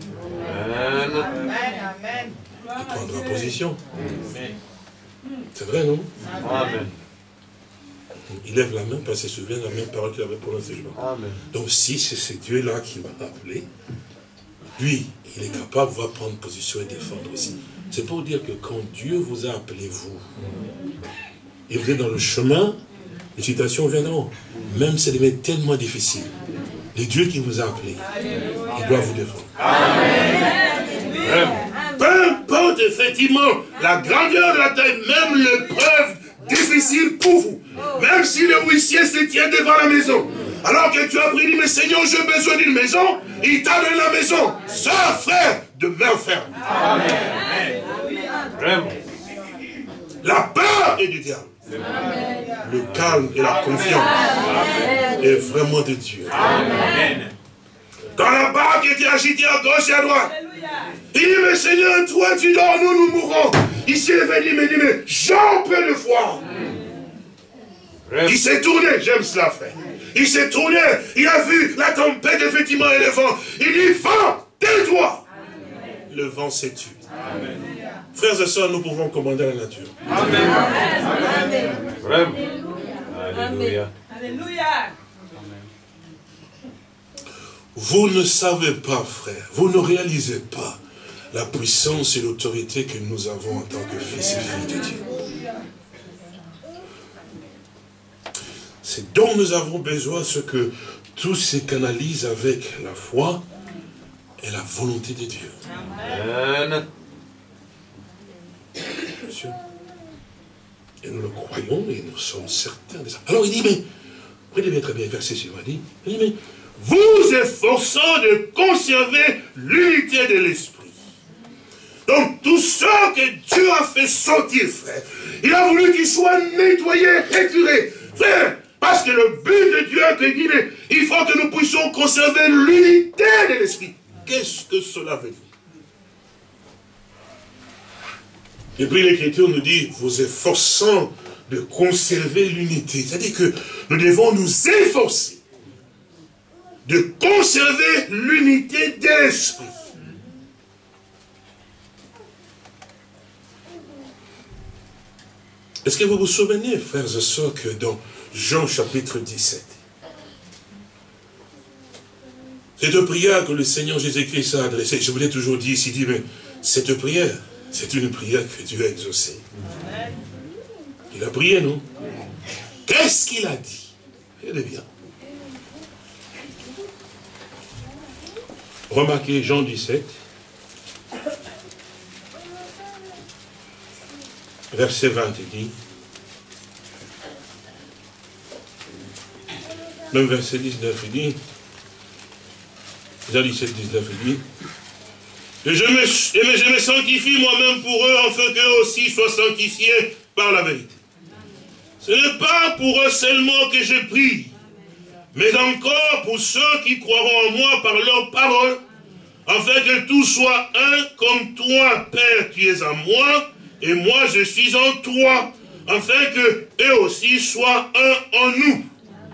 Amen. Il prendra position. C'est vrai, non? Amen. Il lève la main parce qu'il se souvient de la même parole qu'il avait prononcée. Donc si c'est ce Dieu-là qui m'a appelé, lui, il est capable de prendre position et défendre aussi. C'est pour dire que quand Dieu vous a appelé, vous, et vous êtes dans le chemin, les situations viendront. Même si elles deviennent tellement difficiles. Le Dieu qui vous a appelé, il doit vous défendre. Amen. Peu importe effectivement la grandeur de la taille, même l'épreuve difficile pour vous. Même si le huissier se tient devant la maison, alors que tu as prié, mais Seigneur, j'ai besoin d'une maison, il t'a donné la maison. Sœur, frère, demeure ferme. Amen. La peur est du diable. Amen. Le calme et la confiance est vraiment de Dieu. Amen. Quand la barque était agitée à gauche et à droite, il dit, mais Seigneur, toi tu dors, nous mourrons. Il s'est levé, il me dit, mais j'en peux le voir. Il s'est tourné, j'aime cela, frère. Il s'est tourné, il a vu la tempête, effectivement, et le vent. Il dit, vent, tais-toi. Le vent s'est tué. Frères et sœurs, nous pouvons commander la nature. Amen. Vraiment. Alléluia. Alléluia. Vous ne savez pas, frère, vous ne réalisez pas la puissance et l'autorité que nous avons en tant que fils et filles de Dieu. C'est dont nous avons besoin, ce que tout se canalise avec la foi et la volonté de Dieu. Amen. Monsieur. Et nous le croyons et nous sommes certains de ça. Alors il dit, mais, prenez bien très bien, verset suivant, il dit, mais, vous efforçant de conserver l'unité de l'esprit. Donc, tous ceux que Dieu a fait sortir, frère, il a voulu qu'ils soient nettoyés, récurés. Frère, parce que le but de Dieu a dit, mais il faut que nous puissions conserver l'unité de l'esprit. Qu'est-ce que cela veut dire? Et puis l'Écriture nous dit, vous efforçant de conserver l'unité. C'est-à-dire que nous devons nous efforcer de conserver l'unité de l'esprit. Est-ce que vous vous souvenez, frères et sœurs, que dans Jean chapitre 17, cette prière que le Seigneur Jésus-Christ a adressée, je vous l'ai toujours dit ici, dit, mais cette prière, c'est une prière que Dieu a exaucée. Il a prié, non? Qu'est-ce qu'il a dit? Regardez bien. Remarquez Jean 17, verset 20, il dit, même verset 19, il dit, Jean 17, 19, il dit, et je me sanctifie moi-même pour eux, afin qu'eux aussi soient sanctifiés par la vérité. Ce n'est pas pour eux seulement que je prie, mais encore pour ceux qui croiront en moi par leur parole, afin que tout soit un, comme toi, Père, tu es en moi, et moi je suis en toi, afin que eux aussi soient un en nous.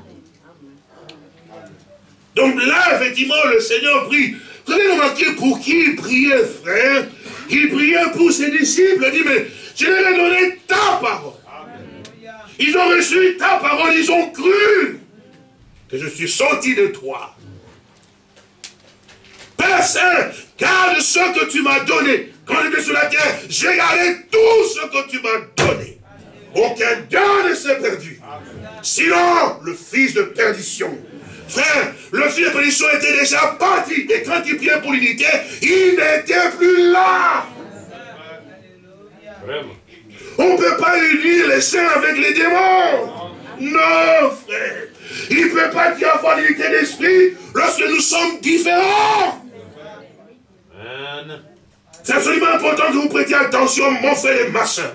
Donc là, effectivement, le Seigneur prie. Vous avez remarqué pour qui il priait, frère? Il priait pour ses disciples. Il dit, mais je leur ai donné ta parole. Ils ont reçu ta parole, ils ont cru que je suis sorti de toi. Père Saint, garde ce que tu m'as donné. Quand j'étais sur la terre, j'ai gardé tout ce que tu m'as donné. Aucun bien ne s'est perdu. Sinon, le fils de perdition. Frère, le fils de perdition était déjà parti. Et quand il priait pour l'unité, il n'était plus là. Vraiment. On ne peut pas unir les saints avec les démons. Non, frère. Il ne peut pas y avoir l'unité d'esprit lorsque nous sommes différents. C'est absolument important que vous prêtiez attention, mon frère et ma soeur.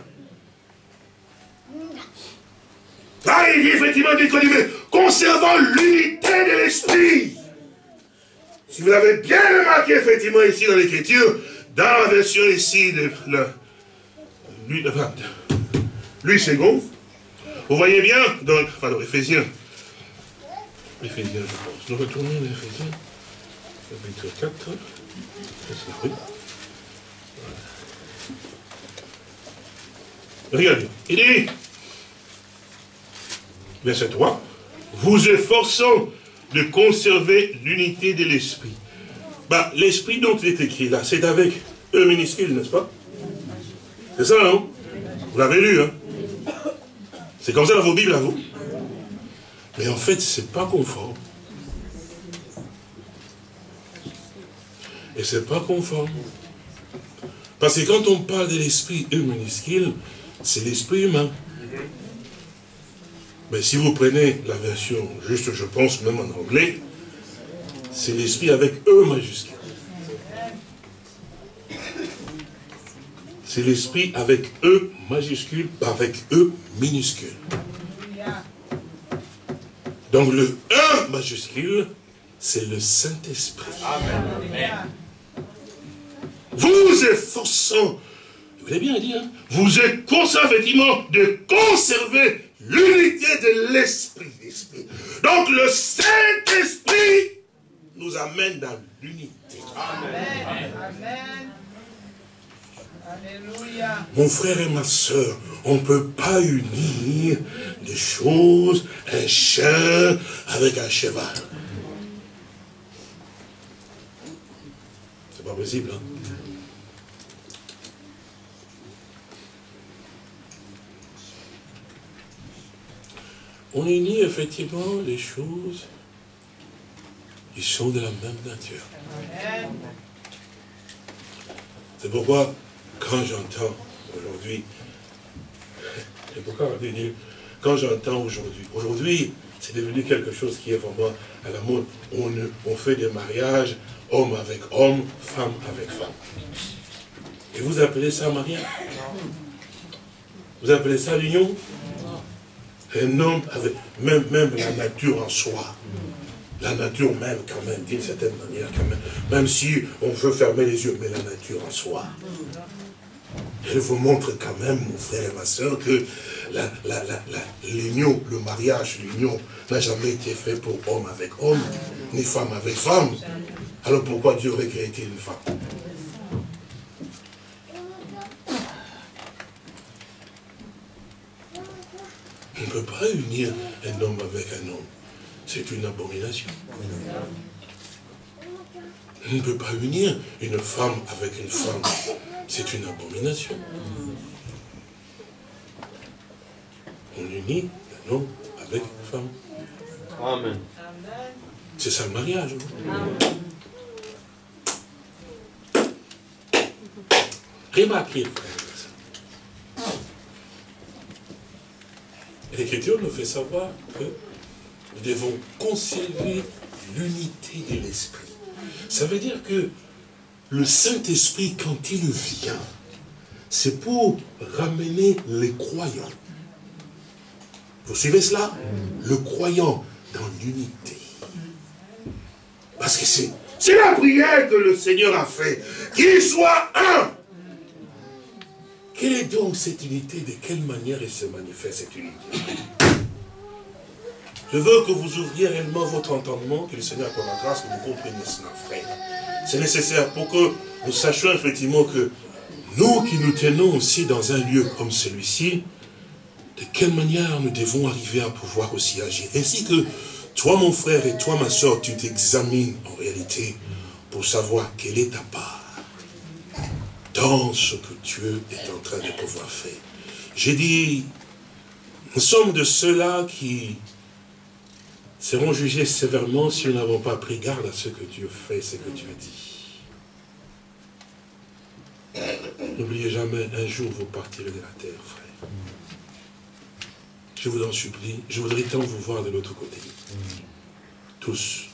Là, il dit effectivement, mais conservant l'unité de l'esprit. Si vous avez bien remarqué, effectivement, ici dans l'Écriture, dans la version ici de Louis II, vous voyez bien, dans Éphésiens, je pense. Nous retournons à Éphésiens, chapitre 4. Oui. Regardez, il dit, verset 3, vous efforçant de conserver l'unité de l'esprit. L'esprit dont il est écrit là, c'est avec E minuscule, n'est-ce pas? C'est ça, non? Vous l'avez lu, hein? C'est comme ça dans vos Bibles à vous. Mais en fait, c'est pas conforme. Et c'est pas conforme. Parce que quand on parle de l'esprit E minuscule, c'est l'esprit humain. Mais si vous prenez la version, juste je pense même en anglais, c'est l'esprit avec E majuscule. C'est l'esprit avec E majuscule, pas avec E minuscule. Donc le E majuscule, c'est le Saint-Esprit. Vous efforçant, vous l'avez bien dit, hein? Vous êtes conservé, effectivement, de conserver l'unité de l'Esprit. Donc le Saint-Esprit nous amène dans l'unité. Amen. Amen. Alléluia. Mon frère et ma soeur, on ne peut pas unir des choses, un chien avec un cheval. C'est pas possible, hein? On unit effectivement les choses qui sont de la même nature. C'est pourquoi, quand j'entends aujourd'hui, quand j'entends aujourd'hui, c'est devenu quelque chose qui est vraiment à la mode. On fait des mariages, homme avec homme, femme avec femme. Et vous appelez ça mariage? Vous appelez ça l'union? Un homme avec même la nature en soi. La nature même, quand même, d'une certaine manière, quand même si on veut fermer les yeux, mais la nature en soi. Elle vous montre quand même, mon frère et ma soeur, que l'union, le mariage, l'union n'a jamais été fait pour homme avec homme, ni femme avec femme. Alors pourquoi Dieu aurait créé une femme? On ne peut pas unir un homme avec un homme. C'est une abomination. On ne peut pas unir une femme avec une femme. C'est une abomination. On unit un homme avec une femme. Amen. C'est ça le mariage. Remarquez, frère. L'Écriture nous fait savoir que nous devons conserver l'unité de l'esprit. Ça veut dire que le Saint-Esprit, quand il vient, c'est pour ramener les croyants. Vous suivez cela? Le croyant dans l'unité. Parce que c'est la prière que le Seigneur a fait. Qu'il soit un. Quelle est donc cette unité? De quelle manière elle se manifeste, cette unité? Je veux que vous ouvriez réellement votre entendement, que le Seigneur accorde la grâce, que vous compreniez cela, frère. C'est nécessaire pour que nous sachions effectivement que nous qui nous tenons aussi dans un lieu comme celui-ci, de quelle manière nous devons arriver à pouvoir aussi agir. Ainsi que toi, mon frère, et toi, ma soeur, tu t'examines en réalité pour savoir quelle est ta part dans ce que Dieu est en train de pouvoir faire. J'ai dit, nous sommes de ceux-là qui seront jugés sévèrement si nous n'avons pas pris garde à ce que Dieu fait, ce que Dieu dit. N'oubliez jamais, un jour vous partirez de la terre, frère. Je vous en supplie, je voudrais tant vous voir de l'autre côté. Tous.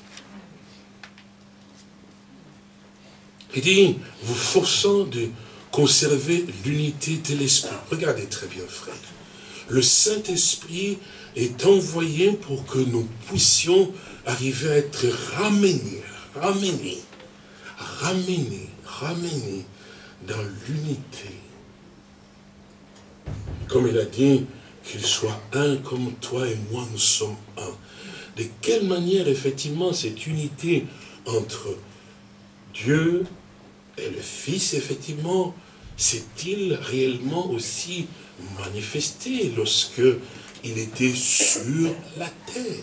Il dit, vous forçant de conserver l'unité de l'esprit. Regardez très bien, frère. Le Saint-Esprit est envoyé pour que nous puissions arriver à être ramenés dans l'unité. Comme il a dit, qu'il soit un comme toi et moi, nous sommes un. De quelle manière, effectivement, cette unité entre Dieu et le Fils, effectivement, s'est-il réellement aussi manifesté lorsque il était sur la terre?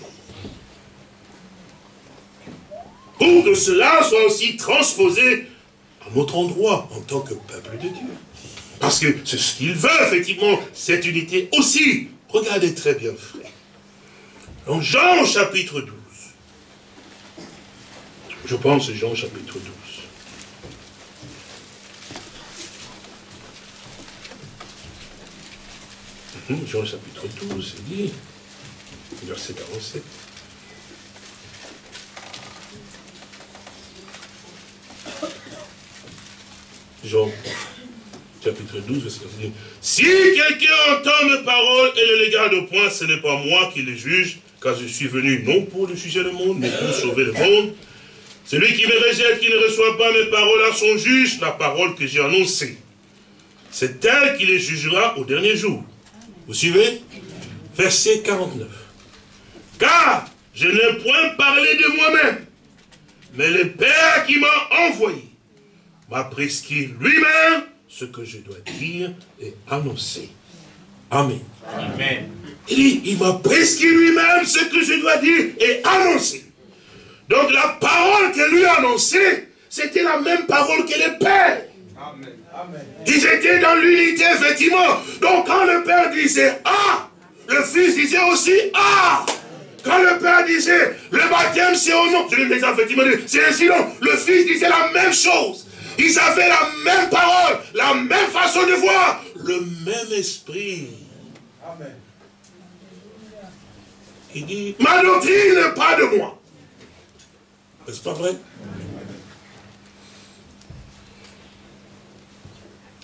Pour que cela soit aussi transposé à notre endroit en tant que peuple de Dieu. Parce que c'est ce qu'il veut, effectivement, cette unité aussi. Regardez très bien, frère. En Jean chapitre 12. Je pense Jean chapitre 12. Jean chapitre 12, c'est dit, verset 47. Jean chapitre 12, verset 47. Si quelqu'un entend mes paroles et ne les garde point, ce n'est pas moi qui les juge, car je suis venu non pour le juger le monde, mais pour sauver le monde. Celui qui me rejette, qui ne reçoit pas mes paroles à son juge, la parole que j'ai annoncée. C'est elle qui les jugera au dernier jour. Vous suivez? Verset 49. Car je n'ai point parlé de moi-même, mais le Père qui m'a envoyé m'a prescrit lui-même ce que je dois dire et annoncer. Amen. Amen. Il m'a prescrit lui-même ce que je dois dire et annoncer. Donc la parole que lui a annoncée, c'était la même parole que le Père. Amen. Amen. Ils étaient dans l'unité, effectivement. Donc quand le Père disait « Ah », le Fils disait aussi « Ah ». Quand le Père disait « Le baptême, c'est au nom », je l'ai effectivement dit, c'est ainsi non. Le Fils disait la même chose. Ils avaient la même parole, la même façon de voir, le même esprit. Amen. Il dit « Ma doctrine n'est pas de moi ». N'est-ce pas vrai?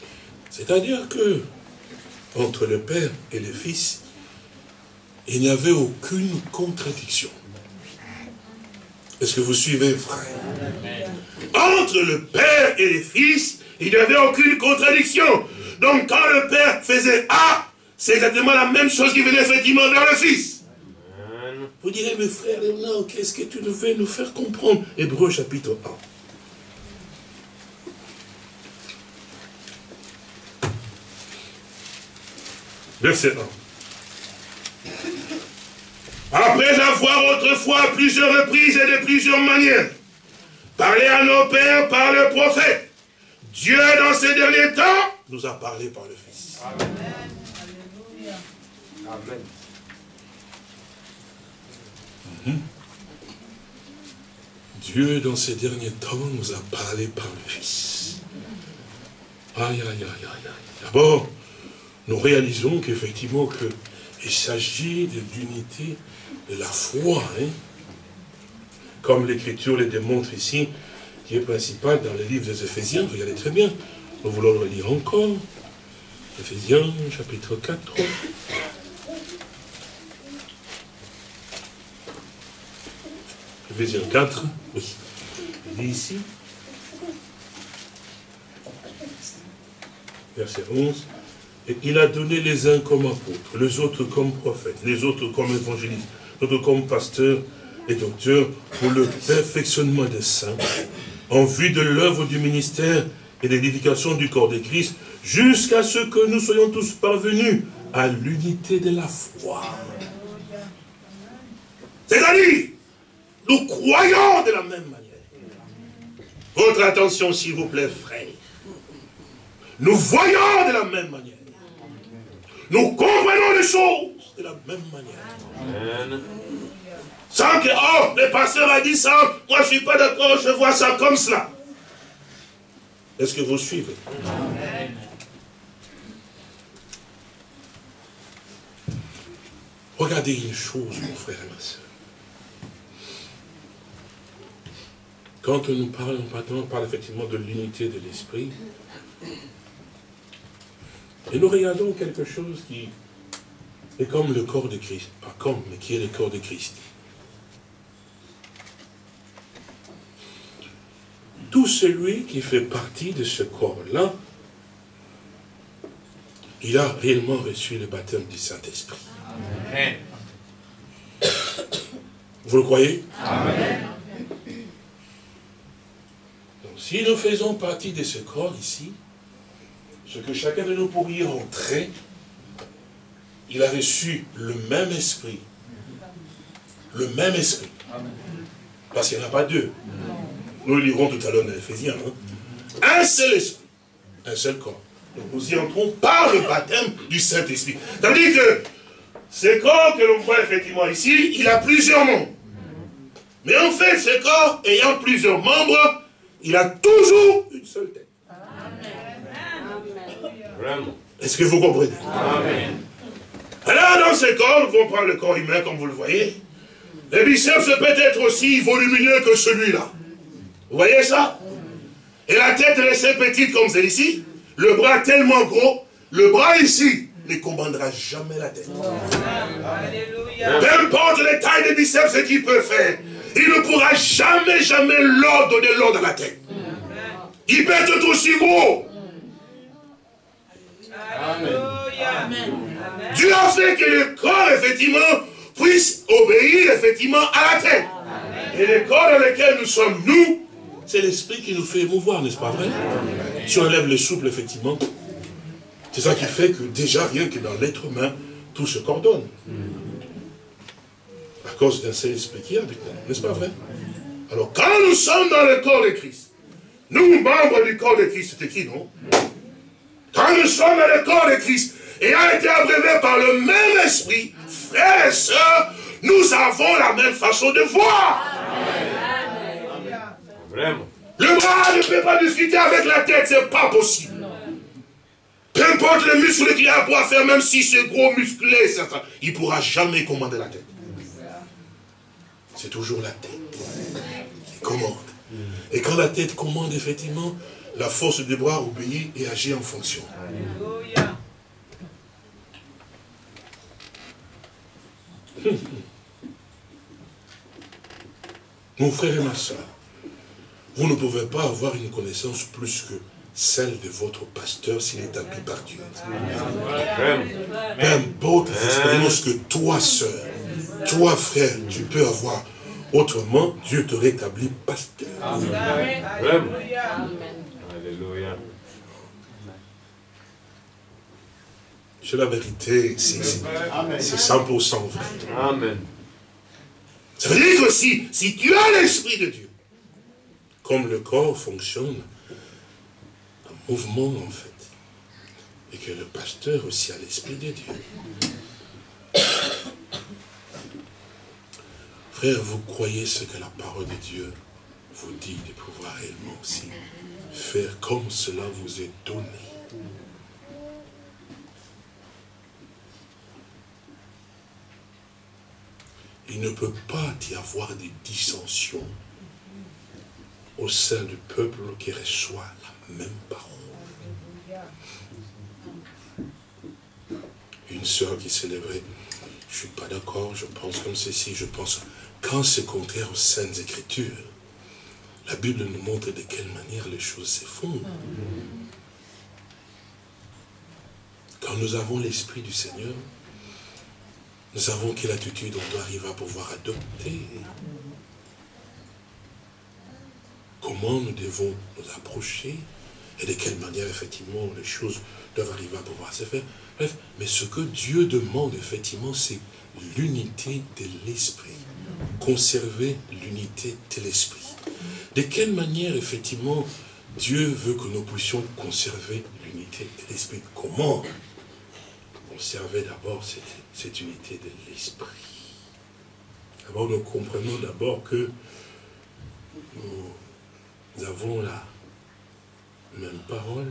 C'est-à-dire que, entre le Père et le Fils, il n'y avait aucune contradiction. Est-ce que vous suivez, frère? Entre le Père et le Fils, il n'y avait aucune contradiction. Donc quand le Père faisait A, c'est exactement la même chose qui venait effectivement vers le Fils. Vous direz, mes frères, non, qu'est-ce que tu devais nous faire comprendre? Hébreux chapitre 1. Verset 1. Après avoir autrefois à plusieurs reprises et de plusieurs manières parlé à nos pères par le prophète, Dieu dans ces derniers temps nous a parlé par le Fils. Amen. Alléluia. Amen. Dieu dans ces derniers temps nous a parlé par le Fils. Aïe, aïe, aïe, aïe, aïe. D'abord, nous réalisons qu'effectivement il s'agit d'unité de la foi, hein? Comme l'Écriture le démontre ici, qui est principal dans le livre des Éphésiens. Regardez très bien, nous voulons le lire encore. Éphésiens, chapitre 4. Éphésiens 4, oui. Il dit ici, verset 11. Et il a donné les uns comme apôtres, les autres comme prophètes, les autres comme évangélistes, les autres comme pasteurs et docteurs, pour le perfectionnement des saints, en vue de l'œuvre du ministère et de l'édification du corps de Christ, jusqu'à ce que nous soyons tous parvenus à l'unité de la foi. C'est-à-dire, nous croyons de la même manière. Votre attention, s'il vous plaît, frère. Nous voyons de la même manière. Nous comprenons les choses de la même manière. Amen. Sans que, oh, le pasteur a dit ça, moi je ne suis pas d'accord, je vois ça comme cela. Est-ce que vous suivez? Amen. Regardez une chose, mon frère et ma soeur. Quand nous parlons, on parle effectivement de l'unité de l'esprit. Et nous regardons quelque chose qui est comme le corps de Christ. Pas comme, mais qui est le corps de Christ. Tout celui qui fait partie de ce corps-là, il a réellement reçu le baptême du Saint-Esprit. Amen. Vous le croyez? Amen. Donc si nous faisons partie de ce corps ici, ce que chacun de nous pourrions entrer, il a reçu le même esprit. Le même esprit. Parce qu'il n'y en a pas deux. Nous le lirons tout à l'heure dans l'Éphésiens. Hein? Un seul esprit. Un seul corps. Donc nous y entrons par le baptême du Saint-Esprit. C'est-à-dire que ce corps que l'on voit effectivement ici, il a plusieurs membres. Mais en fait, ce corps ayant plusieurs membres, il a toujours une seule tête. Est-ce que vous comprenez? Amen. Alors, dans ce corps, nous pouvons prendre le corps humain, comme vous le voyez. Le biceps peut être aussi volumineux que celui-là. Vous voyez ça? Et la tête reste petite comme celle-ci. Le bras tellement gros. Le bras ici ne commandera jamais la tête. Peu importe les tailles des biceps, ce qu'il peut faire, il ne pourra jamais donner l'ordre à la tête. Il peut être aussi gros. Amen. Dieu a fait que le corps, effectivement, puisse obéir, effectivement, à la tête. Amen. Et le corps dans lequel nous sommes, nous, c'est l'esprit qui nous fait émouvoir, n'est-ce pas vrai? Amen. Si on lève le souple, effectivement, c'est ça qui fait que déjà, rien que dans l'être humain, tout se coordonne. À cause d'un seul esprit qui est avec nous, n'est-ce pas vrai? Alors, quand nous sommes dans le corps de Christ, nous, membres du corps de Christ, c'était qui, non? Quand nous sommes dans le corps de Christ, ayant été abreuvés par le même esprit, frères et sœurs, nous avons la même façon de voir. Amen. Vraiment. Le bras ne peut pas discuter avec la tête, c'est pas possible. Peu importe le muscle qu'il a pour faire, même si c'est gros musclé, il ne pourra jamais commander la tête. C'est toujours la tête qui commande. Et quand la tête commande, effectivement, la force de bras obéit et agit en fonction. Alléluia. Mon frère et ma soeur, vous ne pouvez pas avoir une connaissance plus que celle de votre pasteur s'il est établi par Dieu. Peu importe les expériences que toi, sœur, toi, frère, tu peux avoir. Autrement, Dieu te rétablit pasteur. Alléluia. C'est la vérité, c'est 100% vrai. Amen. Ça veut dire que si tu as l'Esprit de Dieu, comme le corps fonctionne en mouvement en fait, et que le pasteur aussi a l'Esprit de Dieu. Frère, vous croyez ce que la parole de Dieu vous dit de pouvoir réellement aussi faire comme cela vous est donné. Il ne peut pas y avoir des dissensions au sein du peuple qui reçoit la même parole. Une sœur qui s'élèverait, je ne suis pas d'accord, je pense comme ceci, je pense, quand c'est contraire aux Saintes Écritures, la Bible nous montre de quelle manière les choses se font. Quand nous avons l'Esprit du Seigneur, nous savons quelle attitude on doit arriver à pouvoir adopter. Comment nous devons nous approcher et de quelle manière, effectivement, les choses doivent arriver à pouvoir se faire. Bref, mais ce que Dieu demande, effectivement, c'est l'unité de l'Esprit. Conserver l'unité de l'Esprit. De quelle manière, effectivement, Dieu veut que nous puissions conserver l'unité de l'Esprit? Comment conserver d'abord cette unité de l'Esprit? D'abord, nous comprenons d'abord que nous avons la même parole.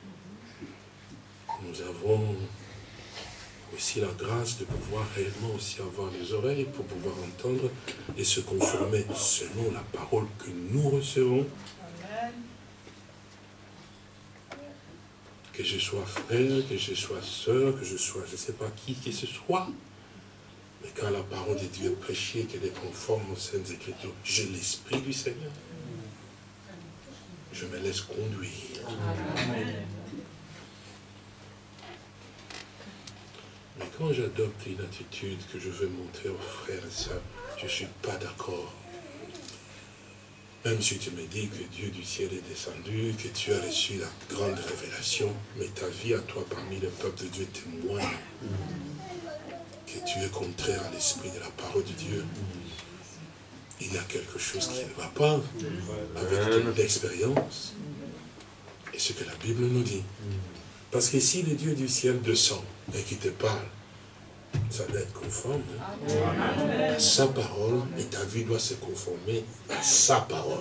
Nous avons aussi la grâce de pouvoir réellement aussi avoir les oreilles pour pouvoir entendre et se conformer selon la parole que nous recevons. Amen. Que je sois frère, que je sois sœur, que je sois, je ne sais pas qui que ce soit. Mais quand la parole de Dieu est prêchée, qu'elle est conforme aux Saintes Écritures, j'ai l'Esprit du Seigneur. Je me laisse conduire. Amen. Mais quand j'adopte une attitude que je veux montrer aux frères et sœurs, je ne suis pas d'accord. Même si tu me dis que Dieu du ciel est descendu, que tu as reçu la grande révélation, mais ta vie à toi parmi le peuple de Dieu témoigne que tu es contraire à l'esprit de la parole de Dieu. Il y a quelque chose qui ne va pas avec ton expérience. Et ce que la Bible nous dit. Parce que si le Dieu du ciel descend et qui te parle, ça doit être conforme à sa parole et ta vie doit se conformer à sa parole.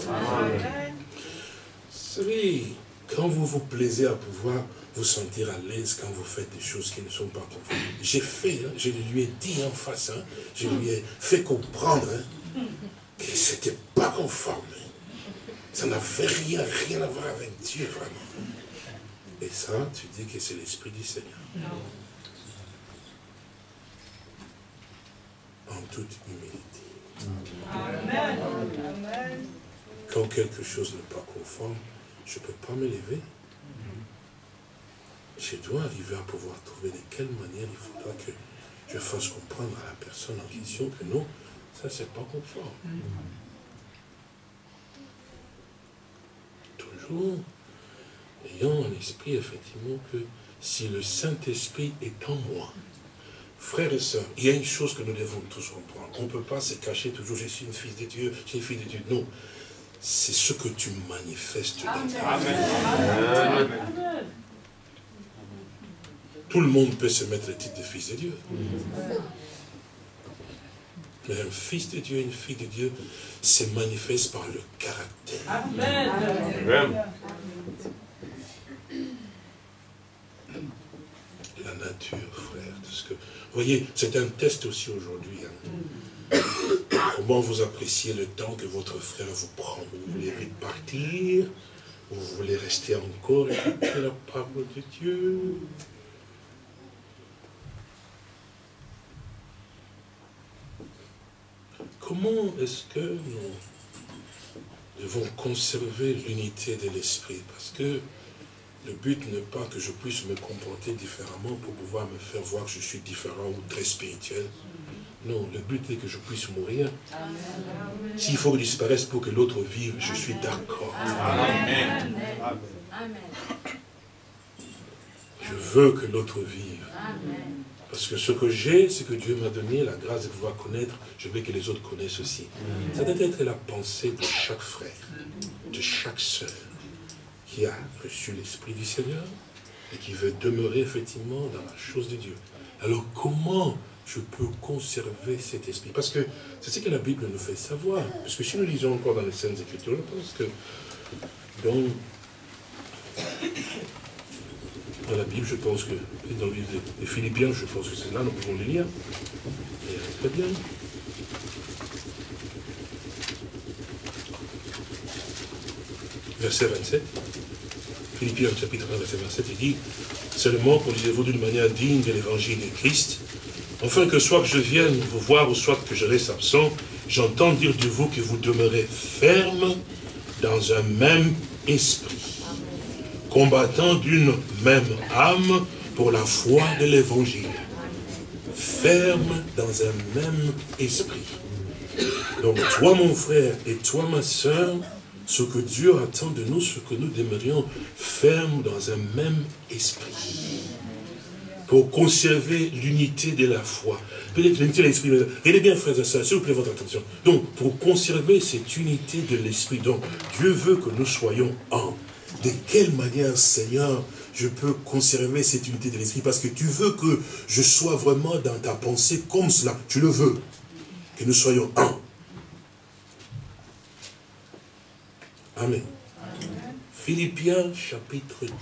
Oui, quand vous vous plaisez à pouvoir vous sentir à l'aise quand vous faites des choses qui ne sont pas conformes. J'ai fait, hein, je lui ai dit en face, hein, je lui ai fait comprendre hein, que ce n'était pas conforme. Ça n'avait rien à voir avec Dieu vraiment. Et ça, tu dis que c'est l'Esprit du Seigneur. En toute humilité. Amen. Amen. Quand quelque chose n'est pas conforme, je ne peux pas me lever. Je dois arriver à pouvoir trouver de quelle manière il faudra que je fasse comprendre à la personne en question que non, ça c'est pas conforme. Toujours ayant en esprit effectivement que si le Saint-Esprit est en moi, frères et sœurs, il y a une chose que nous devons tous comprendre. On ne peut pas se cacher toujours, je suis une fille de Dieu, je suis une fille de Dieu. Non, c'est ce que tu manifestes dans ta vie. Amen. Tout le monde peut se mettre le titre de fils de Dieu. Mais un fils de Dieu, une fille de Dieu, se manifeste par le caractère. Amen. La nature, frère. Parce que, vous voyez, c'est un test aussi aujourd'hui. Hein. Comment vous appréciez le temps que votre frère vous prend? Vous voulez vite partir? Vous voulez rester encore écouter la parole de Dieu? Comment est-ce que nous devons conserver l'unité de l'esprit? Parce que le but n'est pas que je puisse me comporter différemment pour pouvoir me faire voir que je suis différent ou très spirituel. Non, le but est que je puisse mourir. S'il faut que je disparaisse pour que l'autre vive, je suis d'accord. Amen. Je veux que l'autre vive. Parce que ce que j'ai, ce que Dieu m'a donné, la grâce de pouvoir connaître, je veux que les autres connaissent aussi. Ça doit être la pensée de chaque frère, de chaque sœur, qui a reçu l'Esprit du Seigneur et qui veut demeurer effectivement dans la chose de Dieu. Alors comment je peux conserver cet esprit? Parce que c'est ce que la Bible nous fait savoir. Parce que si nous lisons encore dans les Saintes Écritures, je pense que dans la Bible, je pense que, dans le livre des Philippiens, je pense que c'est là, nous pouvons le lire. Et très bien. Verset 27. Philippiens chapitre 1, verset 27, il dit, seulement conduisez-vous d'une manière digne de l'évangile de Christ, afin que soit que je vienne vous voir ou soit que je reste absent, j'entends dire de vous que vous demeurez ferme dans un même esprit, combattant d'une même âme pour la foi de l'évangile. Ferme dans un même esprit. Donc toi mon frère et toi ma sœur, ce que Dieu attend de nous, ce que nous demeurions fermes dans un même esprit. Pour conserver l'unité de la foi. Peut-être l'unité de l'esprit. Regardez bien, frères et sœurs, s'il vous plaît, votre attention. Donc, pour conserver cette unité de l'esprit, donc, Dieu veut que nous soyons un. De quelle manière, Seigneur, je peux conserver cette unité de l'esprit? Parce que tu veux que je sois vraiment dans ta pensée comme cela. Tu le veux. Que nous soyons un. Amen. Philippiens chapitre 2.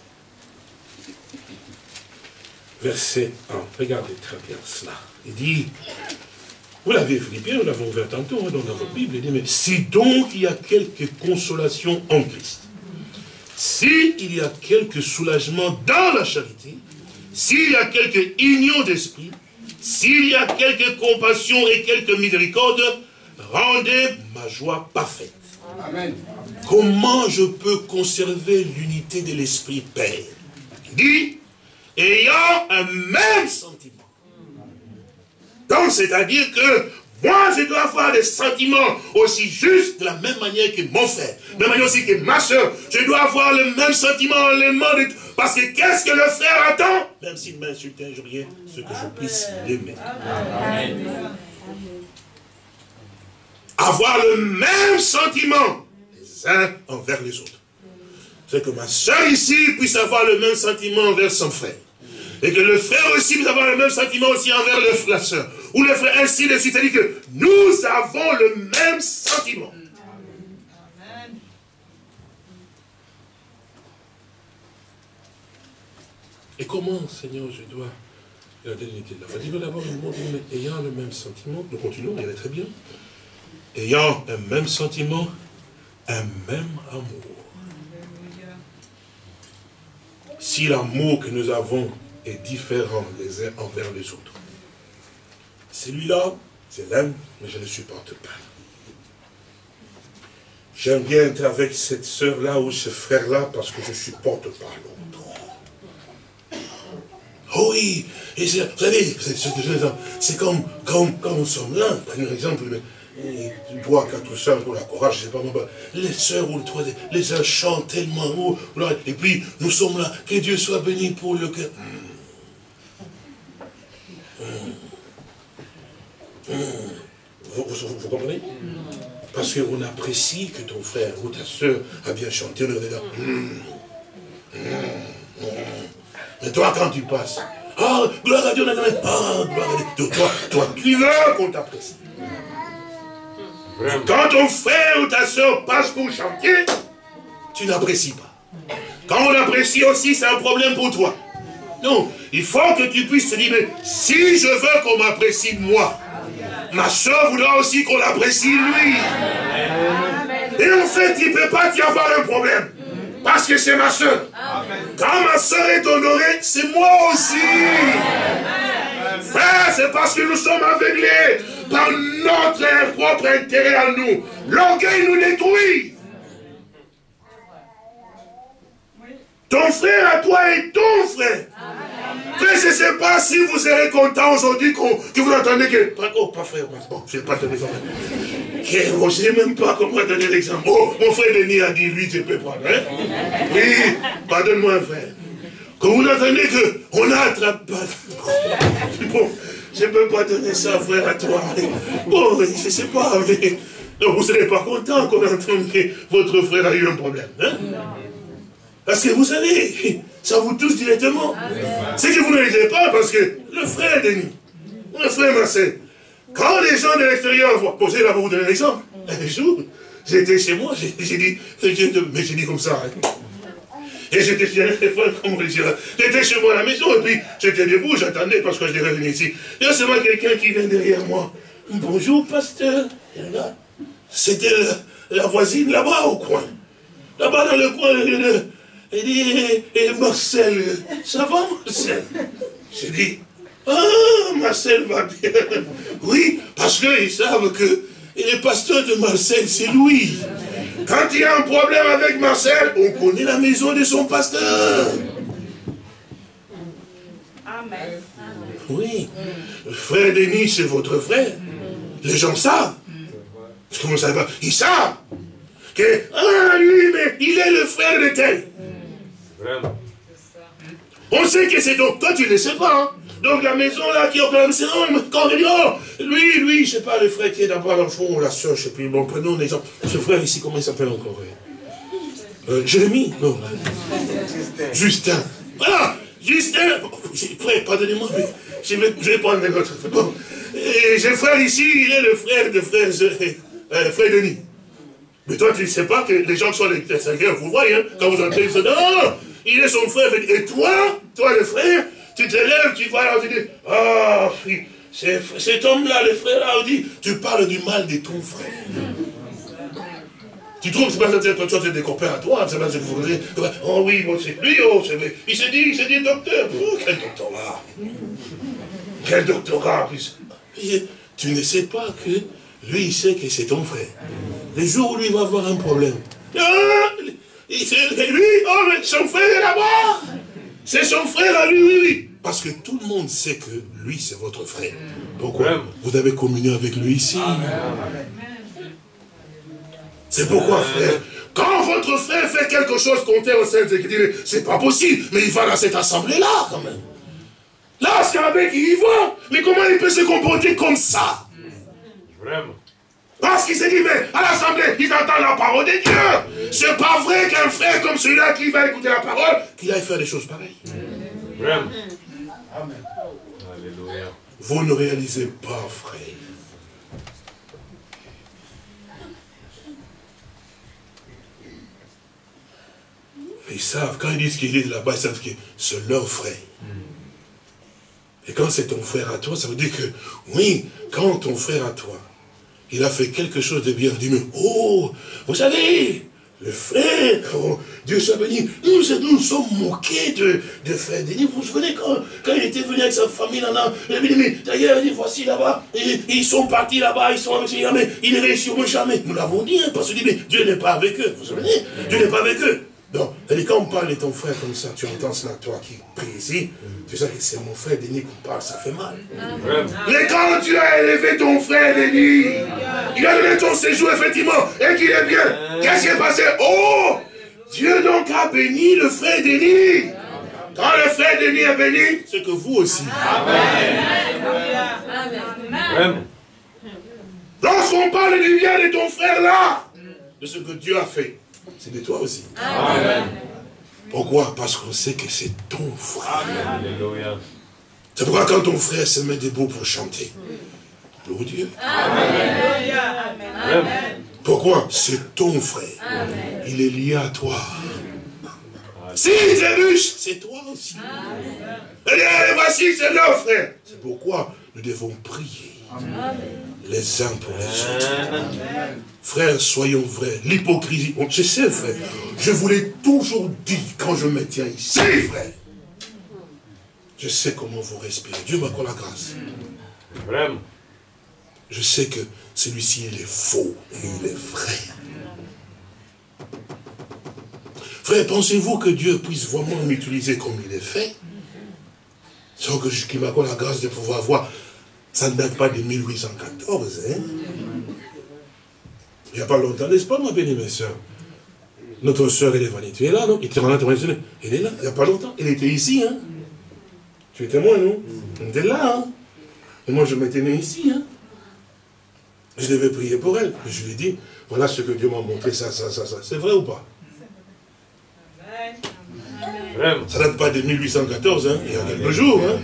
Verset 1. Regardez très bien cela. Il dit, vous l'avez Philippiens, nous l'avons ouvert tantôt dans votre Bible, il dit, mais si donc il y a quelque consolation en Christ, s'il y a quelque soulagement dans la charité, s'il y a quelque union d'esprit, s'il y a quelque compassion et quelque miséricorde, rendez ma joie parfaite. Amen. Comment je peux conserver l'unité de l'esprit, Père? Il dit, ayant un même sentiment. Donc, c'est-à-dire que moi, je dois avoir des sentiments aussi justes de la même manière que mon frère, de la même manière aussi que ma soeur. Je dois avoir le même sentiment, parce que qu'est-ce que le frère attend? Même s'il m'insulte un jour, ce que je puisse l'aimer. Avoir le même sentiment les uns envers les autres. C'est que ma soeur ici puisse avoir le même sentiment envers son frère. Et que le frère aussi puisse avoir le même sentiment aussi envers la soeur. Ou le frère, ainsi de suite. C'est-à-dire que nous avons le même sentiment. Amen. Et comment, Seigneur, je dois garder l'unité de la foi? Il veut d'abord nous montrer, mais ayant le même sentiment, nous continuons, il est très bien. Ayant un même sentiment, un même amour. Si l'amour que nous avons est différent les uns envers les autres, celui-là, je l'aime, mais je ne le supporte pas. J'aime bien être avec cette sœur-là ou ce frère-là parce que je ne supporte pas l'autre. Oh oui, et vous savez, c'est comme quand nous sommes là, par exemple, tu bois 4 sœurs pour la courage, je sais pas moi, les sœurs ou les uns chantent tellement haut, et puis nous sommes là, que Dieu soit béni pour le cœur. Vous comprenez? Parce qu'on apprécie que ton frère ou ta sœur a bien chanté, on est là. Mais toi, quand tu passes, ah, gloire à Dieu, ah, gloire à Dieu, toi, tu veux qu'on t'apprécie. Quand ton frère ou ta soeur passe pour chanter, tu n'apprécies pas. Quand on apprécie aussi, c'est un problème pour toi. Non, il faut que tu puisses te dire, mais si je veux qu'on m'apprécie moi, ma soeur voudra aussi qu'on l'apprécie lui. Et en fait, il ne peut pas y avoir un problème. Parce que c'est ma soeur. Quand ma soeur est honorée, c'est moi aussi. Frère, c'est parce que nous sommes aveuglés par notre propre intérêt à nous. L'orgueil nous détruit. Ton frère à toi est ton frère. Frère, je ne sais pas si vous serez content aujourd'hui que vous entendez que... Oh, pas frère, bon, je ne vais pas donner l'exemple. Je ne sais même pas comment donner l'exemple. Oh, mon frère Denis a dit, lui, je peux prendre. Hein? Oui, pardonne-moi, frère. Quand vous entendez qu'on a attrapé... Bon, je ne peux pas donner ça, frère, à toi. Bon, je ne sais pas. Mais... Donc, vous ne serez pas content qu'on entende que votre frère a eu un problème. Hein? Parce que vous savez, ça vous touche directement. C'est que vous ne le savez pas parce que le frère Denis, le frère Marcel, quand les gens de l'extérieur voient, bon, j'ai là pour vous donner un exemple. Un jour, j'étais chez moi, j'ai dit, mais j'ai dit comme ça. Hein. Et j'étais chez un téléphone, comment dire, j'étais chez moi à la maison, et puis j'étais debout, j'attendais parce que je devais venir ici. Et là, c'est moi quelqu'un qui vient derrière moi. Bonjour, pasteur. Et là, c'était la voisine là-bas au coin. Là-bas dans le coin, elle dit, Marcel, ça va Marcel? J'ai dit, ah, Marcel va bien. Oui, parce qu'ils savent que le pasteur de Marcel, c'est Louis. Quand il y a un problème avec Marcel, on connaît la maison de son pasteur. Amen. Oui, le frère Denis, c'est votre frère. Les gens savent. Comment ça va? Ils savent que, ah, lui, mais il est le frère de tel. Vraiment. On sait que c'est donc, toi tu ne le sais pas, hein. Donc la maison là qui est au c'est quand on dit, oh, lui, je sais pas, le frère qui est d'abord dans le fond, la soeur, je sais plus, bon, prenons l'exemple. Ce frère ici, comment il s'appelle encore? Jérémie? Non. Justin. Voilà, Justin. Frère, pardonnez-moi, mais je vais prendre un autre. Bon. Et j'ai un frère ici, il est le frère de frère Denis. Mais toi, tu ne sais pas que les gens qui sont les extérieurs, vous voyez, hein, quand vous entendez, ils disent, non, il est son frère. Et toi le frère, tu te lèves, tu vas là, tu dis, ah, cet homme-là, le frère là, on dit, tu parles du mal de ton frère. Tu trouves que c'est pas toi, tu es des copains à toi, c'est pas ce que vous voulez. Oh oui, bon, c'est lui, oh, c'est lui. Il s'est dit docteur. Oh, quel doctorat. Quel doctorat. Tu ne sais pas que lui, il sait que c'est ton frère. Le jour où lui va avoir un problème. Ah, lui, oh, mais son frère est là-bas. C'est son frère à lui, oui. Parce que tout le monde sait que lui, c'est votre frère. Pourquoi? Vous avez communié avec lui ici. C'est pourquoi, frère, quand votre frère fait quelque chose contre au sein de l'Église, c'est pas possible, mais il va dans cette assemblée-là, quand même. Là, c'est avec, il y va. Mais comment il peut se comporter comme ça? Vraiment. Parce qu'il s'est dit, mais à l'assemblée, ils entendent la parole de Dieu. C'est pas vrai qu'un frère comme celui-là qui va écouter la parole, qu'il aille faire des choses pareilles. Vraiment. Amen. Alléluia. Vous ne réalisez pas, frère. Ils savent, quand ils disent qu'il est là-bas, ils savent que c'est leur frère. Et quand c'est ton frère à toi, ça veut dire que, oui, quand ton frère à toi, il a fait quelque chose de bien, on dit, mais, oh, vous savez, le frère, oh, Dieu soit béni, nous sommes moqués de frère Denis. Vous vous souvenez quand il était venu avec sa famille, il avait dit, mais d'ailleurs, il dit, voici là-bas, ils sont partis là-bas, ils sont avec mais ils ne réussiront jamais. Nous l'avons dit, hein, parce qu'on dit, mais Dieu n'est pas avec eux, vous vous souvenez? Dieu n'est pas avec eux. Donc, quand on parle de ton frère comme ça, tu entends cela, toi qui prie ici, tu sais que c'est mon frère Denis qu'on parle, ça fait mal. Mais quand tu as élevé ton frère Denis, il a donné ton séjour effectivement, et qu'il est bien, qu'est-ce qui est passé? Oh, Dieu donc a béni le frère Denis. Quand le frère Denis est béni, c'est que vous aussi. Amen. Lorsqu'on parle du bien de ton frère là, de ce que Dieu a fait, c'est de toi aussi. Amen. Pourquoi? Parce qu'on sait que c'est ton frère. Alléluia. C'est pourquoi quand ton frère se met debout pour chanter, loue Dieu. Amen. Amen. Pourquoi? C'est ton frère. Amen. Il est lié à toi. S'il trébuche, c'est toi aussi. Et voici, c'est leur frère. C'est pourquoi nous devons prier. Amen. les uns pour les autres. Frères, soyons vrais. L'hypocrisie, je sais, frère, je vous l'ai toujours dit quand je me tiens ici, frère. Je sais comment vous respirez. Dieu m'accorde la grâce. Vraiment. Je sais que celui-ci, il est faux et il est vrai. Frère, pensez-vous que Dieu puisse vraiment m'utiliser comme il est fait? Sans que qu'il m'accorde la grâce de pouvoir voir. Ça ne date pas de 1814, hein? Il n'y a pas longtemps, n'est-ce pas, ma bien-aimée sœur? Notre sœur, elle est venue. Tu es là, non? Elle est là, il n'y a pas longtemps. Elle était ici, hein? Tu es témoin, non? Elle était là, hein? Et moi, je m'étais né ici, hein? Je devais prier pour elle. Je lui ai dit, voilà ce que Dieu m'a montré, ça. C'est vrai ou pas? Ça ne date pas de 1814, hein? Il y a quelques jours, hein?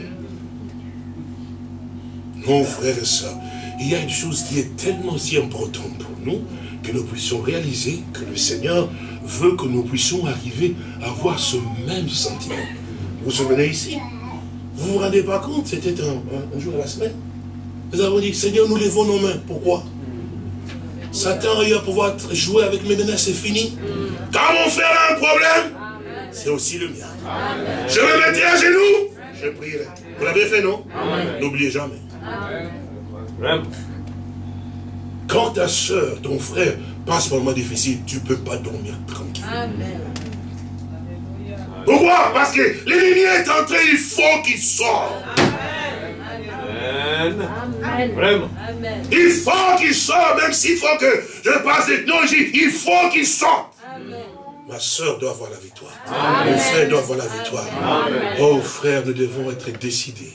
Non, frères et sœurs, il y a une chose qui est tellement si importante pour nous, que nous puissions réaliser que le Seigneur veut que nous puissions arriver à avoir ce même sentiment. Vous vous souvenez ici? Vous ne vous rendez pas compte? C'était un jour de la semaine. Nous avons dit, Seigneur, nous levons nos mains. Pourquoi? Satan a eu à pouvoir jouer avec mes menaces, c'est fini. Quand mon frère a un problème, c'est aussi le mien. Amen. Je me mettrai à genoux, je prierai. Vous l'avez fait, non? N'oubliez jamais. Amen. Quand ta soeur, ton frère passe par un moment difficile, tu ne peux pas dormir tranquille. Amen. Pourquoi? Parce que l'ennemi est entré, il faut qu'il sorte. Amen. Amen. Vraiment. Amen. Il faut qu'il sorte, même s'il faut que je passe cette technologie, il faut qu'il sorte. Amen. Ma soeur doit avoir la victoire. Amen. Mon frère doit avoir la victoire. Amen. Oh frère, nous devons être décidés.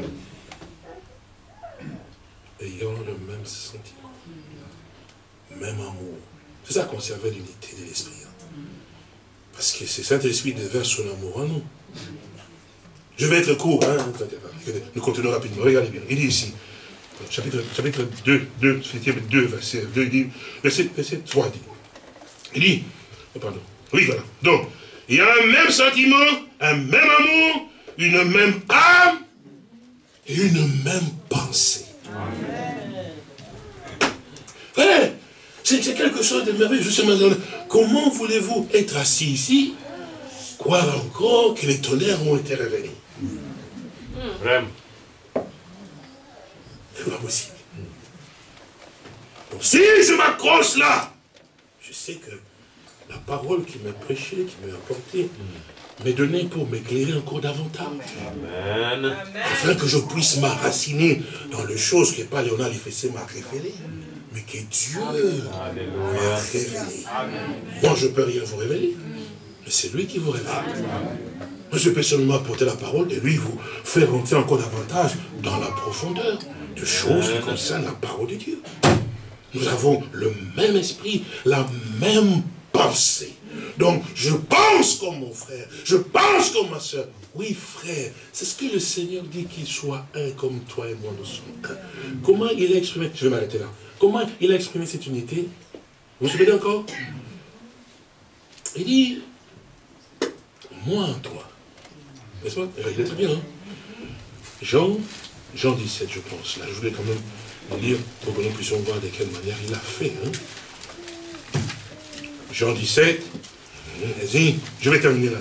Ayant le même sentiment, même amour. C'est ça, conserver l'unité de l'esprit. Parce que c'est Saint-Esprit déverse son amour en nous. Je vais être court, hein. Nous continuons rapidement. Regardez bien. Il dit ici, chapitre 2, verset 2, il dit, verset 3, il dit, pardon, oui, voilà. Donc, il y a un même sentiment, un même amour, une même âme et une même pensée. Frère, c'est quelque chose de merveilleux. Justement, comment voulez-vous être assis ici, croire encore que les tonnerres ont été révélés? Vraiment. C'est pas possible. Donc, si je m'accroche là, je sais que la parole qui m'a prêché, qui m'a apporté, m'est donnée pour m'éclairer encore davantage. Amen. Afin que je puisse m'enraciner dans les choses que pas Léonard Lefessé m'a révélées, mais que Dieu m'a révélé. Moi, je ne peux rien vous révéler, mais c'est lui qui vous révèle. Moi, je peux seulement apporter la parole et lui vous faire rentrer encore davantage dans la profondeur de choses qui concernent la parole de Dieu. Nous avons le même esprit, la même pensée. Donc, je pense comme mon frère, je pense comme ma soeur. Oui, frère, c'est ce que le Seigneur dit, qu'il soit un comme toi et moi, nous sommes un. Comment il a exprimé, je vais m'arrêter là, comment il a exprimé cette unité? Vous vous souvenez encore? Il dit, moi en toi. N'est-ce pas? Il est très bien, hein? Jean 17, je pense. Là, je voulais quand même lire pour que nous puissions voir de quelle manière il a fait. Hein? Jean 17, vas-y, je vais terminer là,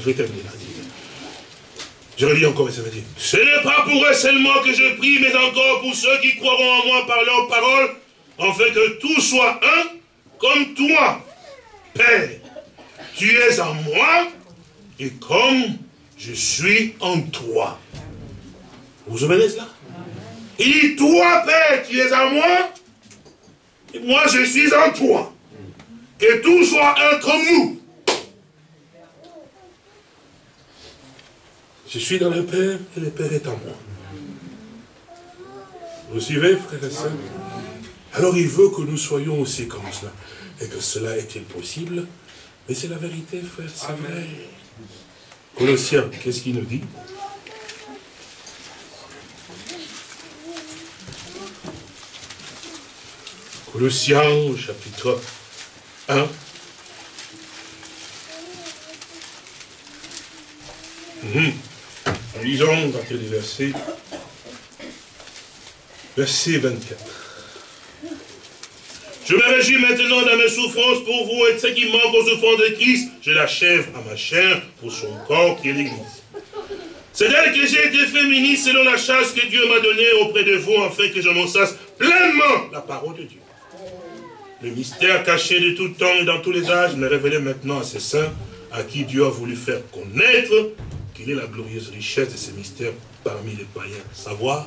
Je relis encore, ça veut dire, ce n'est pas pour eux seulement que je prie, mais encore pour ceux qui croiront en moi par leurs paroles, afin que tout soit un, comme toi, Père. Tu es en moi, et comme je suis en toi. Vous vous souvenez cela? Il dit, toi, Père, tu es en moi, et moi, je suis en toi. Que tout soit un comme nous. Je suis dans le Père, et le Père est en moi. Vous suivez, frères et sœurs? Alors, il veut que nous soyons aussi comme cela. Et que cela est-il possible? Mais c'est la vérité, frère, c'est vrai. Colossiens, qu'est-ce qu'il nous dit? Colossiens, chapitre 1. Lisons à partir du verset 24. Je me réjouis maintenant dans mes souffrances pour vous et ce qui manque aux souffrances de Christ, je l'achève à ma chair pour son corps qui est l'Église. C'est d'elle que j'ai été fait ministre selon la charge que Dieu m'a donnée auprès de vous, afin que j'annonçasse pleinement la parole de Dieu. Le mystère caché de tout temps et dans tous les âges m'est révélé maintenant à ces saints, à qui Dieu a voulu faire connaître qu'il est la glorieuse richesse de ces mystères parmi les païens. Savoir,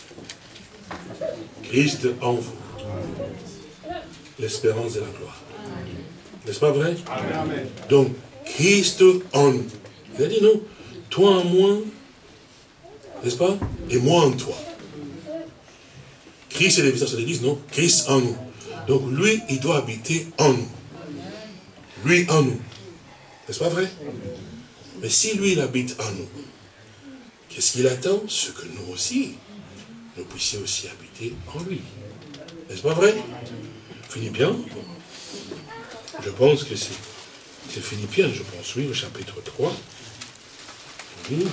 Christ en vous, l'espérance de la gloire. N'est-ce pas vrai? Amen. Donc, Christ en nous. Il a dit non, toi en moi, n'est-ce pas? Et moi en toi. Christ est le visage de l'Église, non? Christ en nous. Donc lui, il doit habiter en nous. Lui en nous. N'est-ce pas vrai? Mais si lui, il habite en nous, qu'est-ce qu'il attend? Ce que nous aussi, nous puissions aussi habiter en lui. N'est-ce pas vrai? Philippiens, je pense que c'est Philippiens, je pense, oui, au chapitre 3. Oui.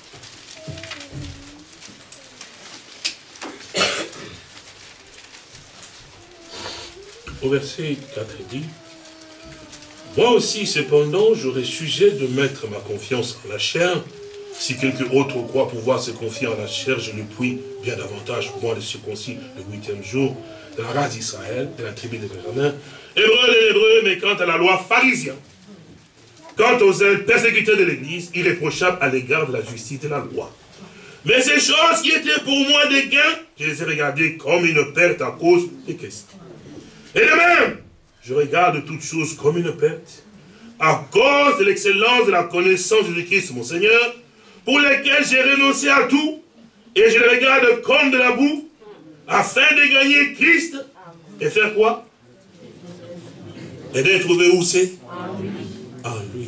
Au verset 4, il dit, « Moi aussi, cependant, j'aurais sujet de mettre ma confiance en la chair. Si quelque autre croit pouvoir se confier en la chair, je le puis bien davantage, moi, le circoncis, le 8e jour, de la race d'Israël, de la tribu de Benjamin, hébreu de l'hébreu, mais quant à la loi pharisien, quant aux ailes persécuteurs de l'Église, irréprochable à l'égard de la justice de la loi. Mais ces choses qui étaient pour moi des gains, je les ai regardées comme une perte à cause des Christ. Et de même, je regarde toutes choses comme une perte, à cause de l'excellence de la connaissance de Christ, mon Seigneur, pour lesquels j'ai renoncé à tout, et je le regarde comme de la boue, afin de gagner Christ, et faire quoi? Et de trouver où c'est? En lui.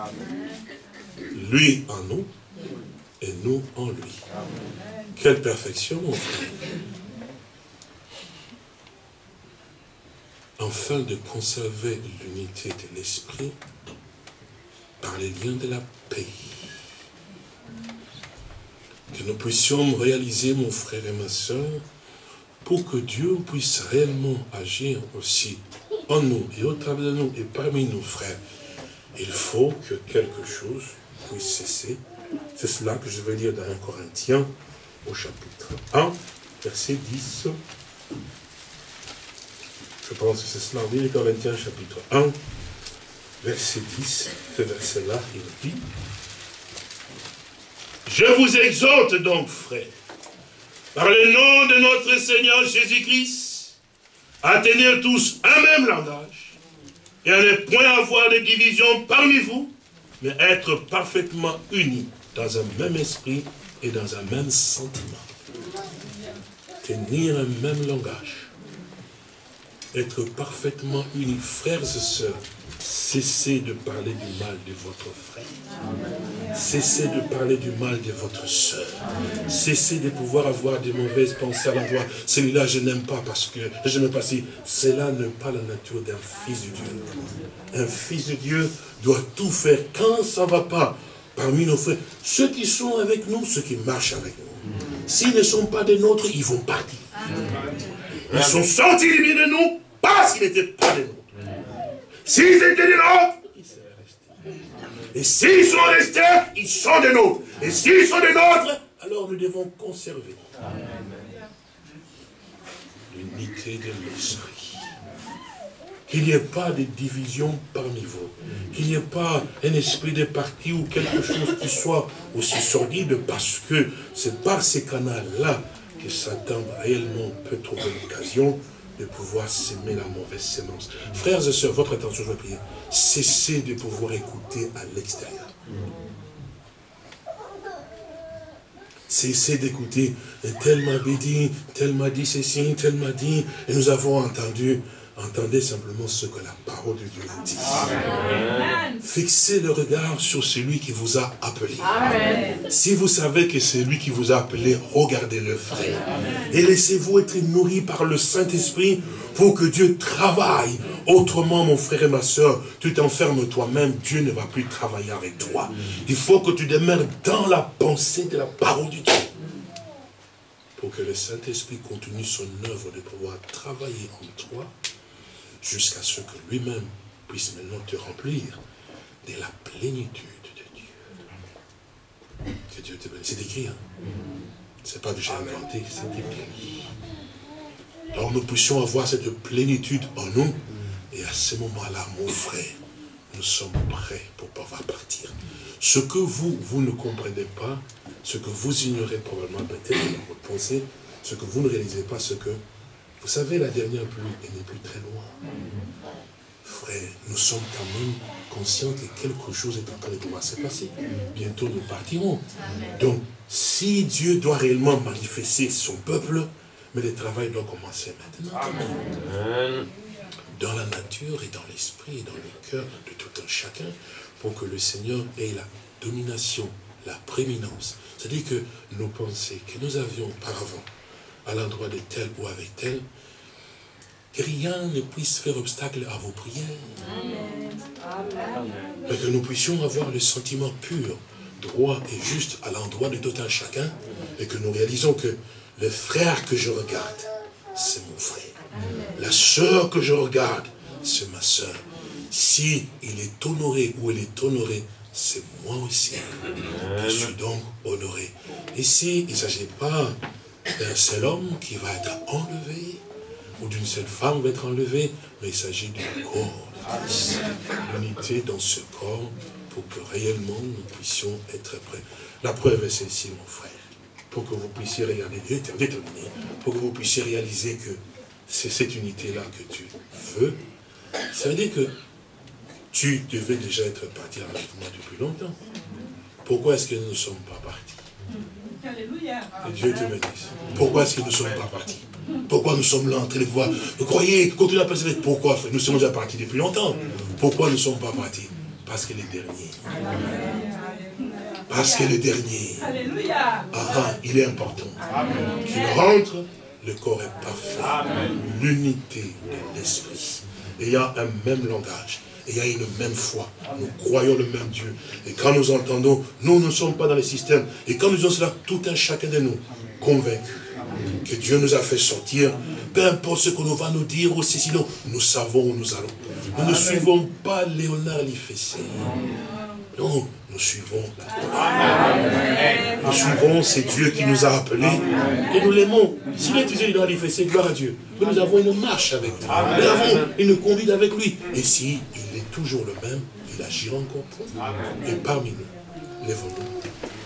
Lui en nous, et nous en lui. Quelle perfection, mon frère. Afin de conserver l'unité de l'esprit par les liens de la paix. Que nous puissions réaliser, mon frère et ma soeur, pour que Dieu puisse réellement agir aussi en nous et au travers de nous et parmi nos frères. Il faut que quelque chose puisse cesser. C'est cela que je vais lire dans 1 Corinthiens au chapitre 1, verset 10. Je pense que c'est cela, oui, les Corinthiens, chapitre 1, verset 10, ce verset-là, il dit, « Je vous exhorte donc, frères, par le nom de notre Seigneur Jésus-Christ, à tenir tous un même langage, et à ne point avoir de division parmi vous, mais être parfaitement unis dans un même esprit et dans un même sentiment. Tenir un même langage. Être parfaitement unis, frères et sœurs. Cessez de parler du mal de votre frère. Cessez de parler du mal de votre sœur. Cessez de pouvoir avoir de mauvaises pensées à l'endroit. Celui-là, je n'aime pas parce que je n'aime pas si. Cela n'est pas la nature d'un fils de Dieu. Un fils de Dieu doit tout faire quand ça ne va pas. Parmi nos frères, ceux qui sont avec nous, ceux qui marchent avec nous. S'ils ne sont pas des nôtres, ils vont partir. Ils sont sortis du milieu de nous parce qu'ils n'étaient pas des nôtres. S'ils étaient des nôtres, ils seraient restés. Et s'ils sont restés, ils sont des nôtres. Et s'ils sont des nôtres, alors nous devons conserver l'unité de l'esprit. Qu'il n'y ait pas de division parmi vous. Qu'il n'y ait pas un esprit de parti ou quelque chose qui soit aussi sordide, parce que c'est par ces canaux-là que Satan réellement peut trouver l'occasion de pouvoir s'aimer la mauvaise sémence. Frères et sœurs, votre attention, je vais prier. Cessez de pouvoir écouter à l'extérieur. Cessez d'écouter. Tel m'a dit, tel m'a dit ceci, tel m'a dit. Et nous avons entendu. Entendez simplement ce que la parole de Dieu vous dit. Amen. Fixez le regard sur celui qui vous a appelé. Amen. Si vous savez que c'est lui qui vous a appelé, regardez-le, frère. Amen. Et laissez-vous être nourri par le Saint-Esprit pour que Dieu travaille. Autrement, mon frère et ma soeur, tu t'enfermes toi-même, Dieu ne va plus travailler avec toi. Il faut que tu demeures dans la pensée de la parole de Dieu. Pour que le Saint-Esprit continue son œuvre de pouvoir travailler en toi jusqu'à ce que lui-même puisse maintenant te remplir de la plénitude de Dieu. Que Dieu te bénisse. C'est écrit, hein? C'est pas que j'ai inventé, c'est écrit. Alors nous puissions avoir cette plénitude en nous, et à ce moment-là, mon frère, nous sommes prêts pour pouvoir partir. Ce que vous ne comprenez pas, ce que vous ignorez probablement peut-être dans votre pensée, ce que vous ne réalisez pas, ce que, vous savez, la dernière pluie, elle n'est plus très loin. Frère, nous sommes quand même conscients que quelque chose est en train de pouvoir se passer. Bientôt nous partirons. Donc, si Dieu doit réellement manifester son peuple, mais le travail doit commencer maintenant. Amen. Dans la nature et dans l'esprit et dans le cœur de tout un chacun, pour que le Seigneur ait la domination, la prééminence. C'est-à-dire que nos pensées que nous avions auparavant, à l'endroit de tel ou avec tel, que rien ne puisse faire obstacle à vos prières. Amen. Mais que nous puissions avoir le sentiment pur, droit et juste à l'endroit de tout un chacun, et que nous réalisons que le frère que je regarde, c'est mon frère. La sœur que je regarde, c'est ma sœur. Si il est honoré ou elle est honorée, c'est moi aussi. Je suis donc honoré. Ici, il ne s'agit pas d'un seul homme qui va être enlevé, ou d'une seule femme va être enlevée, mais il s'agit du corps de Christ. L'unité dans ce corps, pour que réellement nous puissions être prêts. La preuve est celle-ci, mon frère. Pour que vous puissiez regarder, déterminer, pour que vous puissiez réaliser que c'est cette unité-là que tu veux. Ça veut dire que tu devais déjà être parti avec moi depuis longtemps. Pourquoi est-ce que nous ne sommes pas partis? Alléluia. Que Dieu te bénisse. Pourquoi est-ce que nous ne sommes pas partis? Pourquoi nous sommes là en train de voir? Vous croyez, continuez à penser, pourquoi? Nous sommes déjà partis depuis longtemps. Pourquoi nous ne sommes pas partis? Parce que les derniers. Parce que le dernier, il est important. Qu'il rentre, le corps est parfait. L'unité de l'esprit. Ayant un même langage, ayant une même foi. Nous croyons le même Dieu. Et quand nous entendons, nous ne sommes pas dans le système. Et quand nous sommes là, tout un chacun de nous, convaincus que Dieu nous a fait sortir, peu importe ce que nous va nous dire aussi, sinon, nous savons où nous allons. Nous ne suivons pas Léonard Lifessé. Non, nous suivons. Nous suivons, c'est Dieu qui nous a appelés et nous l'aimons. S'il est utilisé dans l'IFC, gloire à Dieu. Mais nous avons une marche avec lui. Nous avons une conduite avec lui. Et si il est toujours le même, il agira encore pour nous. Et parmi nous, lèvons-nous.